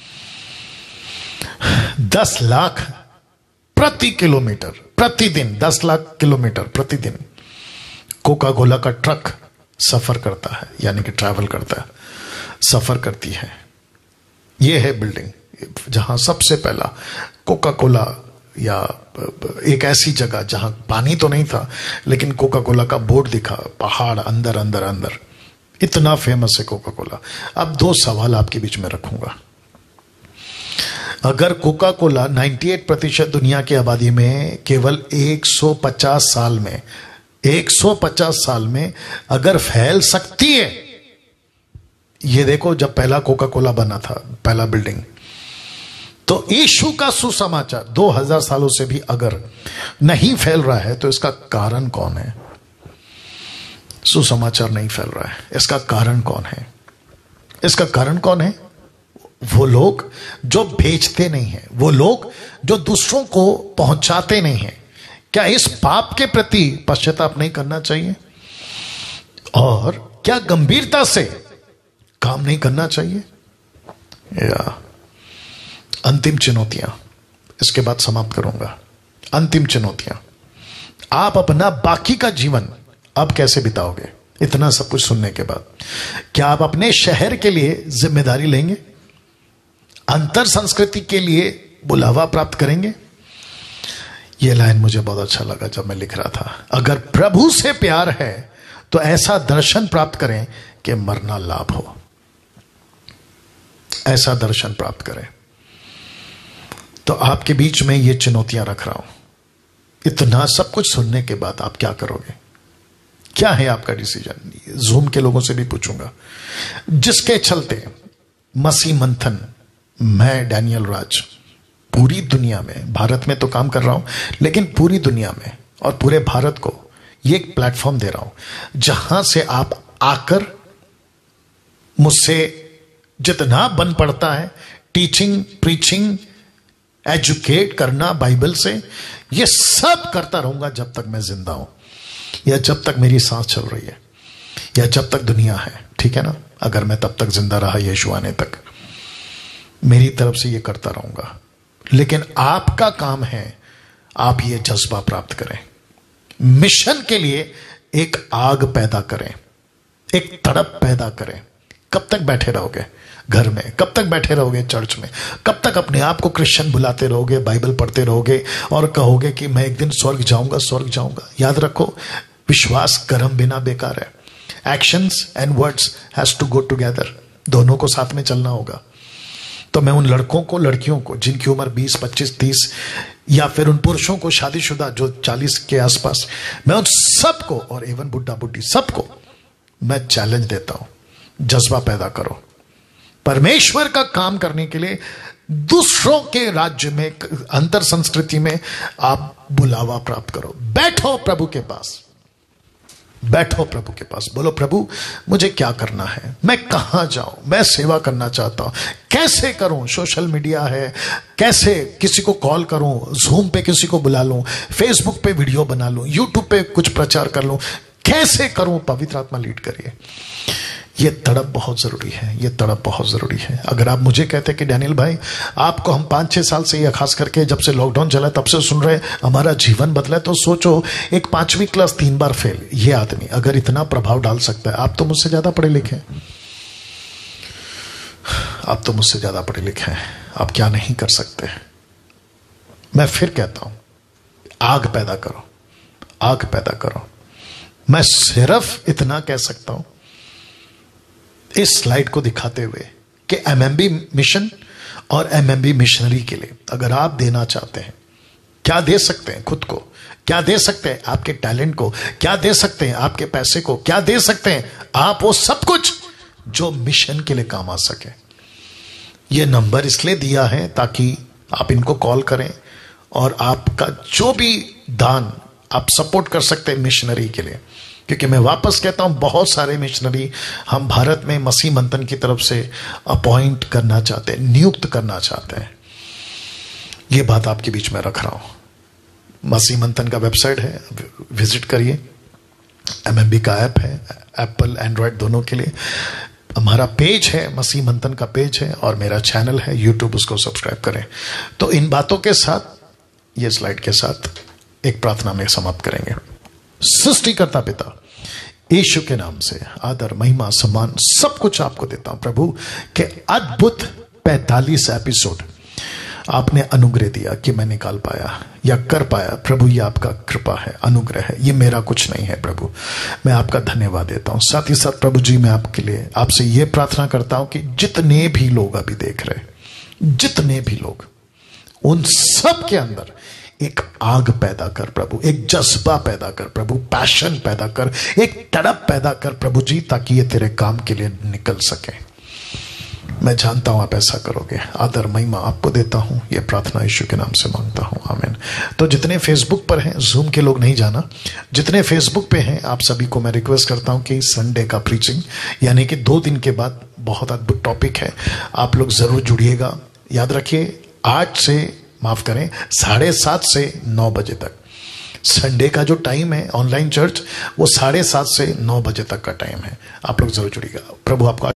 दस लाख प्रति किलोमीटर प्रतिदिन, दस लाख किलोमीटर प्रतिदिन कोका कोला का ट्रक सफर करता है, यानी कि ट्रैवल करता है, सफर करती है। यह है बिल्डिंग जहां सबसे पहला कोका कोला या एक ऐसी जगह जहां पानी तो नहीं था लेकिन कोका कोला का बोर्ड दिखा, पहाड़ अंदर अंदर अंदर, इतना फेमस है कोका कोला। अब दो सवाल आपके बीच में रखूंगा। अगर कोका कोला अट्ठानवे प्रतिशत दुनिया की आबादी में केवल एक सौ पचास साल में एक सौ पचास साल में अगर फैल सकती है, ये देखो जब पहला कोका कोला बना था, पहला बिल्डिंग, तो यीशु का सुसमाचार दो हज़ार सालों से भी अगर नहीं फैल रहा है तो इसका कारण कौन है? सुसमाचार नहीं फैल रहा है, इसका कारण कौन है? इसका कारण कौन है? वो लोग जो भेजते नहीं हैं, वो लोग जो दूसरों को पहुंचाते नहीं हैं। क्या इस पाप के प्रति पश्चाताप नहीं करना चाहिए? और क्या गंभीरता से काम नहीं करना चाहिए? या अंतिम चुनौतियां, इसके बाद समाप्त करूंगा। अंतिम चुनौतियां, आप अपना बाकी का जीवन अब कैसे बिताओगे? इतना सब कुछ सुनने के बाद क्या आप अपने शहर के लिए जिम्मेदारी लेंगे? अंतर संस्कृति के लिए बुलावा प्राप्त करेंगे? यह लाइन मुझे बहुत अच्छा लगा जब मैं लिख रहा था। अगर प्रभु से प्यार है तो ऐसा दर्शन प्राप्त करें कि मरना लाभ हो। ऐसा दर्शन प्राप्त करें। तो आपके बीच में ये चुनौतियां रख रहा हूं। इतना सब कुछ सुनने के बाद आप क्या करोगे? क्या है आपका डिसीजन? जूम के लोगों से भी पूछूंगा, जिसके चलते मसीह मंथन, मैं डैनियल राज पूरी दुनिया में, भारत में तो काम कर रहा हूं, लेकिन पूरी दुनिया में और पूरे भारत को ये एक प्लेटफॉर्म दे रहा हूं जहां से आप आकर मुझसे जितना बन पड़ता है, टीचिंग, प्रीचिंग, एजुकेट करना बाइबल से, ये सब करता रहूंगा जब तक मैं जिंदा हूं, या जब तक मेरी सांस चल रही है, या जब तक दुनिया है। ठीक है ना? अगर मैं तब तक जिंदा रहा यीशु आने तक, मेरी तरफ से ये करता रहूंगा। लेकिन आपका काम है, आप ये जज्बा प्राप्त करें, मिशन के लिए एक आग पैदा करें, एक तड़प पैदा करें। कब तक बैठे रहोगे घर में? कब तक बैठे रहोगे चर्च में? कब तक अपने आप को क्रिश्चियन बुलाते रहोगे, बाइबल पढ़ते रहोगे और कहोगे कि मैं एक दिन स्वर्ग जाऊंगा, स्वर्ग जाऊंगा? याद रखो, विश्वास कर्म बिना बेकार है। Actions and words has to go together, दोनों को साथ में चलना होगा। तो मैं उन लड़कों को, लड़कियों को जिनकी उम्र बीस, पच्चीस, तीस, या फिर उन पुरुषों को शादीशुदा जो चालीस के आसपास, मैं उन सबको, और एवं बुढ़ा बुढ़ी सबको मैं चैलेंज देता हूं, जज्बा पैदा करो। परमेश्वर का काम करने के लिए दूसरों के राज्य में, अंतर संस्कृति में आप बुलावा प्राप्त करो। बैठो प्रभु के पास, बैठो प्रभु के पास, बोलो प्रभु मुझे क्या करना है, मैं कहां जाऊं, मैं सेवा करना चाहता हूं, कैसे करूं? सोशल मीडिया है, कैसे किसी को कॉल करूं, जूम पे किसी को बुला लूं, फेसबुक पे वीडियो बना लूं, यूट्यूब पे कुछ प्रचार कर लूं, कैसे करूं? पवित्र आत्मा लीड करिए। ये तड़प बहुत जरूरी है, ये तड़प बहुत जरूरी है। अगर आप मुझे कहते कि डैनियल भाई आपको हम पांच छह साल से, या खास करके जब से लॉकडाउन चला तब से सुन रहे, हमारा जीवन बदला है, तो सोचो एक पांचवी क्लास तीन बार फेल ये आदमी अगर इतना प्रभाव डाल सकता है, आप तो मुझसे ज्यादा पढ़े लिखे हैं, आप तो मुझसे ज्यादा पढ़े लिखे हैं, आप क्या नहीं कर सकते? मैं फिर कहता हूं, आग पैदा करो, आग पैदा करो। मैं सिर्फ इतना कह सकता हूं इस स्लाइड को दिखाते हुए कि एमएमबी मिशन और एमएमबी मिशनरी के लिए अगर आप देना चाहते हैं, क्या दे सकते हैं? खुद को क्या दे सकते हैं? आपके टैलेंट को क्या दे सकते हैं? आपके पैसे को क्या दे सकते हैं? आप वो सब कुछ जो मिशन के लिए काम आ सके। ये नंबर इसलिए दिया है ताकि आप इनको कॉल करें और आपका जो भी दान आप सपोर्ट कर सकते हैं मिशनरी के लिए। क्योंकि मैं वापस कहता हूं, बहुत सारे मिशनरी हम भारत में मसीह मंथन की तरफ से अपॉइंट करना चाहते हैं, नियुक्त करना चाहते हैं। यह बात आपके बीच में रख रहा हूं। मसीह मंथन का वेबसाइट है, विजिट करिए। एमएमबी का ऐप है, एप्पल एंड्रॉयड दोनों के लिए। हमारा पेज है, मसीह मंथन का पेज है, और मेरा चैनल है यूट्यूब, उसको सब्सक्राइब करें। तो इन बातों के साथ, ये स्लाइड के साथ एक प्रार्थना में समाप्त करेंगे। सृष्टिकर्ता पिता, यीशु के नाम से आदर, महिमा, सम्मान सब कुछ आपको देता हूं प्रभु, के अद्भुत पैंतालीस एपिसोड आपने अनुग्रह दिया कि मैं निकाल पाया या कर पाया। प्रभु ये आपका कृपा है, अनुग्रह है, ये मेरा कुछ नहीं है। प्रभु मैं आपका धन्यवाद देता हूं। साथ ही साथ प्रभु जी मैं आपके लिए आपसे ये प्रार्थना करता हूं कि जितने भी लोग अभी देख रहे, जितने भी लोग, उन सब के अंदर एक आग पैदा कर प्रभु, एक जज्बा पैदा कर प्रभु, पैशन पैदा कर, एक तड़प पैदा कर प्रभु जी, ताकि ये तेरे काम के लिए निकल सके। मैं जानता हूं आप ऐसा करोगे। आदर महिमा आपको देता हूं, यह प्रार्थना यीशु के नाम से मांगता हूं, आमीन। तो जितने फेसबुक पर हैं, जूम के लोग नहीं जाना, जितने फेसबुक पे हैं आप सभी को मैं रिक्वेस्ट करता हूं कि संडे का प्रीचिंग यानी कि दो दिन के बाद बहुत अद्भुत टॉपिक है, आप लोग जरूर जुड़िएगा। याद रखिए आठ से माफ करें साढ़े सात से नौ बजे तक संडे का जो टाइम है ऑनलाइन चर्च, वो साढ़े सात से नौ बजे तक का टाइम है। आप लोग जरूर जुड़िएगा। प्रभु आपका